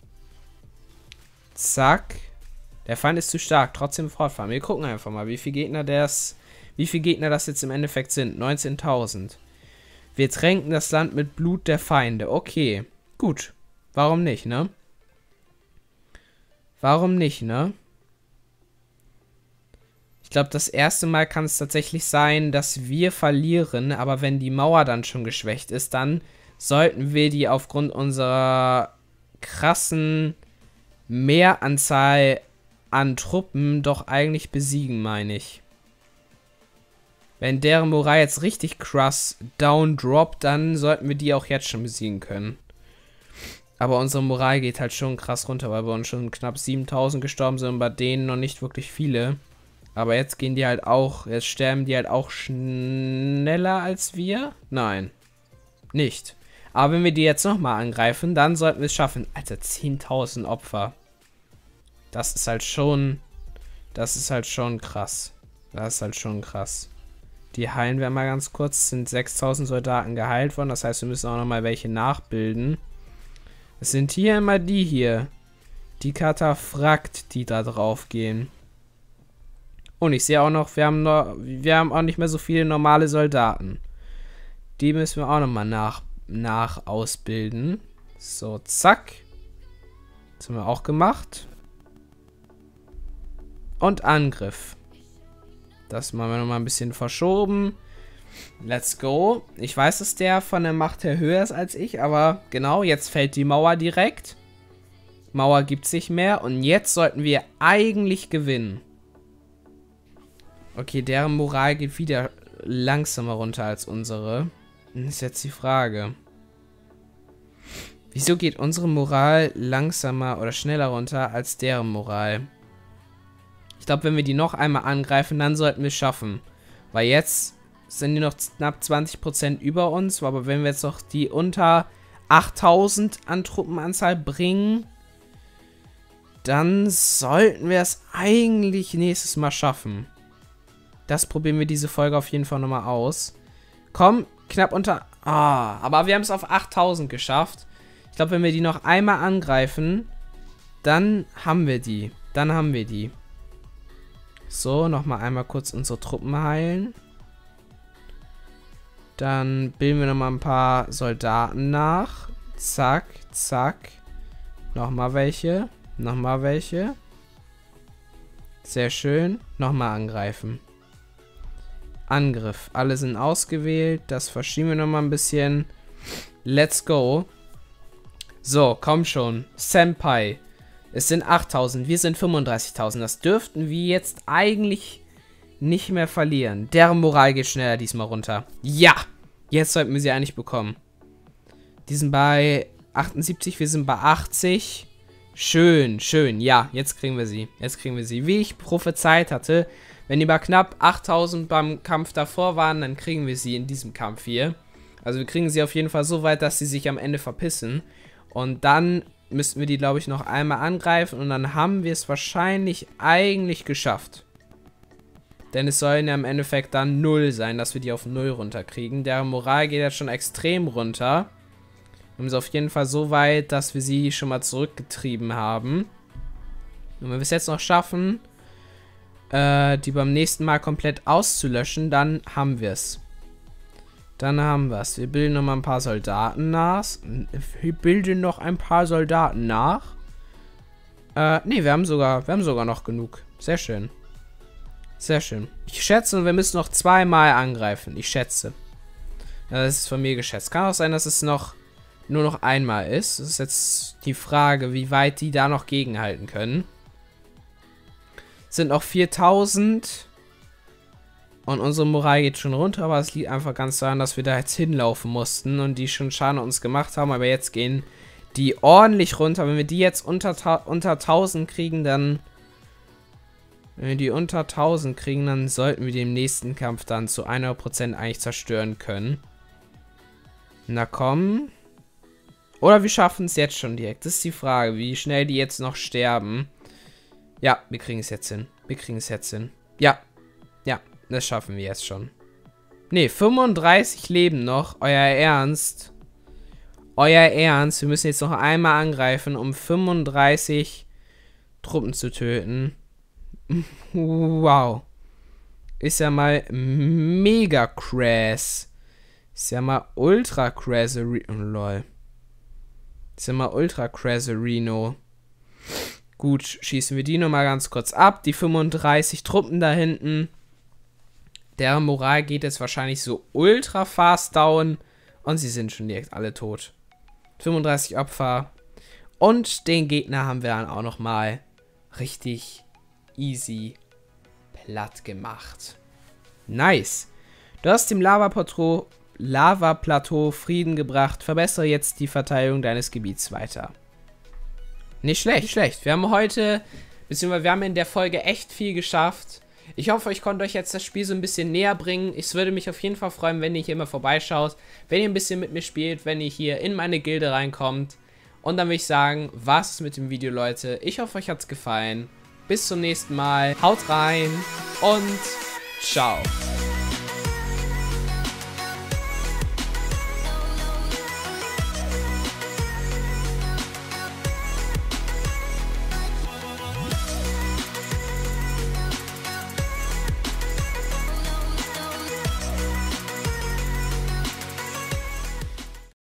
Zack. Der Feind ist zu stark, trotzdem fortfahren. Wir gucken einfach mal, wie viele Gegner das, wie viele Gegner das jetzt im Endeffekt sind. neunzehntausend. Wir tränken das Land mit Blut der Feinde. Okay, gut. Warum nicht, ne? Warum nicht, ne? Ich glaube, das erste Mal kann es tatsächlich sein, dass wir verlieren. Aber wenn die Mauer dann schon geschwächt ist, dann sollten wir die aufgrund unserer krassen Mehranzahl an Truppen doch eigentlich besiegen, meine ich. Wenn deren Moral jetzt richtig krass down droppt, dann sollten wir die auch jetzt schon besiegen können. Aber unsere Moral geht halt schon krass runter, weil bei uns schon knapp siebentausend gestorben sind und bei denen noch nicht wirklich viele. Aber jetzt gehen die halt auch, jetzt sterben die halt auch schneller als wir? Nein, nicht. Aber wenn wir die jetzt nochmal angreifen, dann sollten wir es schaffen. Alter, zehntausend Opfer. Das ist halt schon, das ist halt schon krass. Das ist halt schon krass. Die heilen wir mal ganz kurz. Es sind sechstausend Soldaten geheilt worden. Das heißt, wir müssen auch nochmal welche nachbilden. Es sind hier immer die hier. Die Kataphrakt, die da drauf gehen. Und ich sehe auch noch, wir haben noch, wir haben auch nicht mehr so viele normale Soldaten. Die müssen wir auch nochmal nach, nach ausbilden. So, zack. Das haben wir auch gemacht. Und Angriff. Das machen wir nochmal ein bisschen verschoben. Let's go. Ich weiß, dass der von der Macht her höher ist als ich, aber genau, jetzt fällt die Mauer direkt. Mauer gibt es nicht mehr und jetzt sollten wir eigentlich gewinnen. Okay, deren Moral geht wieder langsamer runter als unsere. Das ist jetzt die Frage. Wieso geht unsere Moral langsamer oder schneller runter als deren Moral? Ich glaube, wenn wir die noch einmal angreifen, dann sollten wir es schaffen. Weil jetzt sind die noch knapp zwanzig Prozent über uns. Aber wenn wir jetzt noch die unter achttausend an Truppenanzahl bringen, dann sollten wir es eigentlich nächstes Mal schaffen. Das probieren wir diese Folge auf jeden Fall nochmal aus. Komm, knapp unter... Ah, aber wir haben es auf achttausend geschafft. Ich glaube, wenn wir die noch einmal angreifen, dann haben wir die. Dann haben wir die. So, nochmal einmal kurz unsere Truppen heilen. Dann bilden wir nochmal ein paar Soldaten nach. Zack, zack. Nochmal welche. Nochmal welche. Sehr schön. Nochmal angreifen. Angriff. Alle sind ausgewählt. Das verschieben wir nochmal ein bisschen. Let's go. So, komm schon. Senpai. Es sind achttausend, wir sind fünfunddreißigtausend. Das dürften wir jetzt eigentlich nicht mehr verlieren. Deren Moral geht schneller diesmal runter. Ja, jetzt sollten wir sie eigentlich bekommen. Die sind bei achtundsiebzig, wir sind bei achtzig. Schön, schön. Ja, jetzt kriegen wir sie. Jetzt kriegen wir sie. Wie ich prophezeit hatte, wenn die bei knapp achttausend beim Kampf davor waren, dann kriegen wir sie in diesem Kampf hier. Also wir kriegen sie auf jeden Fall so weit, dass sie sich am Ende verpissen. Und dann müssten wir die, glaube ich, noch einmal angreifen. Und dann haben wir es wahrscheinlich eigentlich geschafft. Denn es sollen ja im Endeffekt dann null sein, dass wir die auf null runterkriegen. Deren Moral geht jetzt schon extrem runter. Wir haben sie auf jeden Fall so weit, dass wir sie schon mal zurückgetrieben haben. Und wenn wir es jetzt noch schaffen, äh, die beim nächsten Mal komplett auszulöschen, dann haben wir es. Dann haben wir es. Wir bilden noch mal ein paar Soldaten nach. Wir bilden noch ein paar Soldaten nach. Äh, nee, wir haben sogar, wir haben sogar noch genug. Sehr schön. Sehr schön. Ich schätze, wir müssen noch zweimal angreifen. Ich schätze. Ja, das ist von mir geschätzt. Kann auch sein, dass es noch nur noch einmal ist. Das ist jetzt die Frage, wie weit die da noch gegenhalten können. Es sind noch viertausend. Und unsere Moral geht schon runter, aber es liegt einfach ganz daran, dass wir da jetzt hinlaufen mussten und die schon Schaden an uns gemacht haben. Aber jetzt gehen die ordentlich runter. Wenn wir die jetzt unter, unter tausend kriegen, dann... Wenn wir die unter tausend kriegen, dann sollten wir die im nächsten Kampf dann zu hundert Prozent eigentlich zerstören können. Na komm. Oder wir schaffen es jetzt schon direkt. Das ist die Frage, wie schnell die jetzt noch sterben. Ja, wir kriegen es jetzt hin. Wir kriegen es jetzt hin. Ja. Ja, das schaffen wir jetzt schon. Ne, fünfunddreißig leben noch. Euer Ernst. Euer Ernst. Wir müssen jetzt noch einmal angreifen, um fünfunddreißig Truppen zu töten. Wow. Ist ja mal mega krass. Ist ja mal ultra krass. Oh, lol. Ist ja mal ultra krass, Reno. Gut, schießen wir die nochmal ganz kurz ab. Die fünfunddreißig Truppen da hinten. Deren Moral geht jetzt wahrscheinlich so ultra fast down. Und sie sind schon direkt alle tot. fünfunddreißig Opfer. Und den Gegner haben wir dann auch nochmal richtig easy platt gemacht. Nice. Du hast dem Lava-Plateau Lava-Plateau Frieden gebracht. Verbessere jetzt die Verteidigung deines Gebiets weiter. Nicht schlecht, nicht schlecht. Wir haben heute, beziehungsweise wir haben in der Folge echt viel geschafft. Ich hoffe, ich konnte euch jetzt das Spiel so ein bisschen näher bringen. Ich würde mich auf jeden Fall freuen, wenn ihr hier mal vorbeischaut, wenn ihr ein bisschen mit mir spielt, wenn ihr hier in meine Gilde reinkommt. Und dann würde ich sagen, was ist mit dem Video, Leute. Ich hoffe, euch hat es gefallen. Bis zum nächsten Mal. Haut rein und ciao.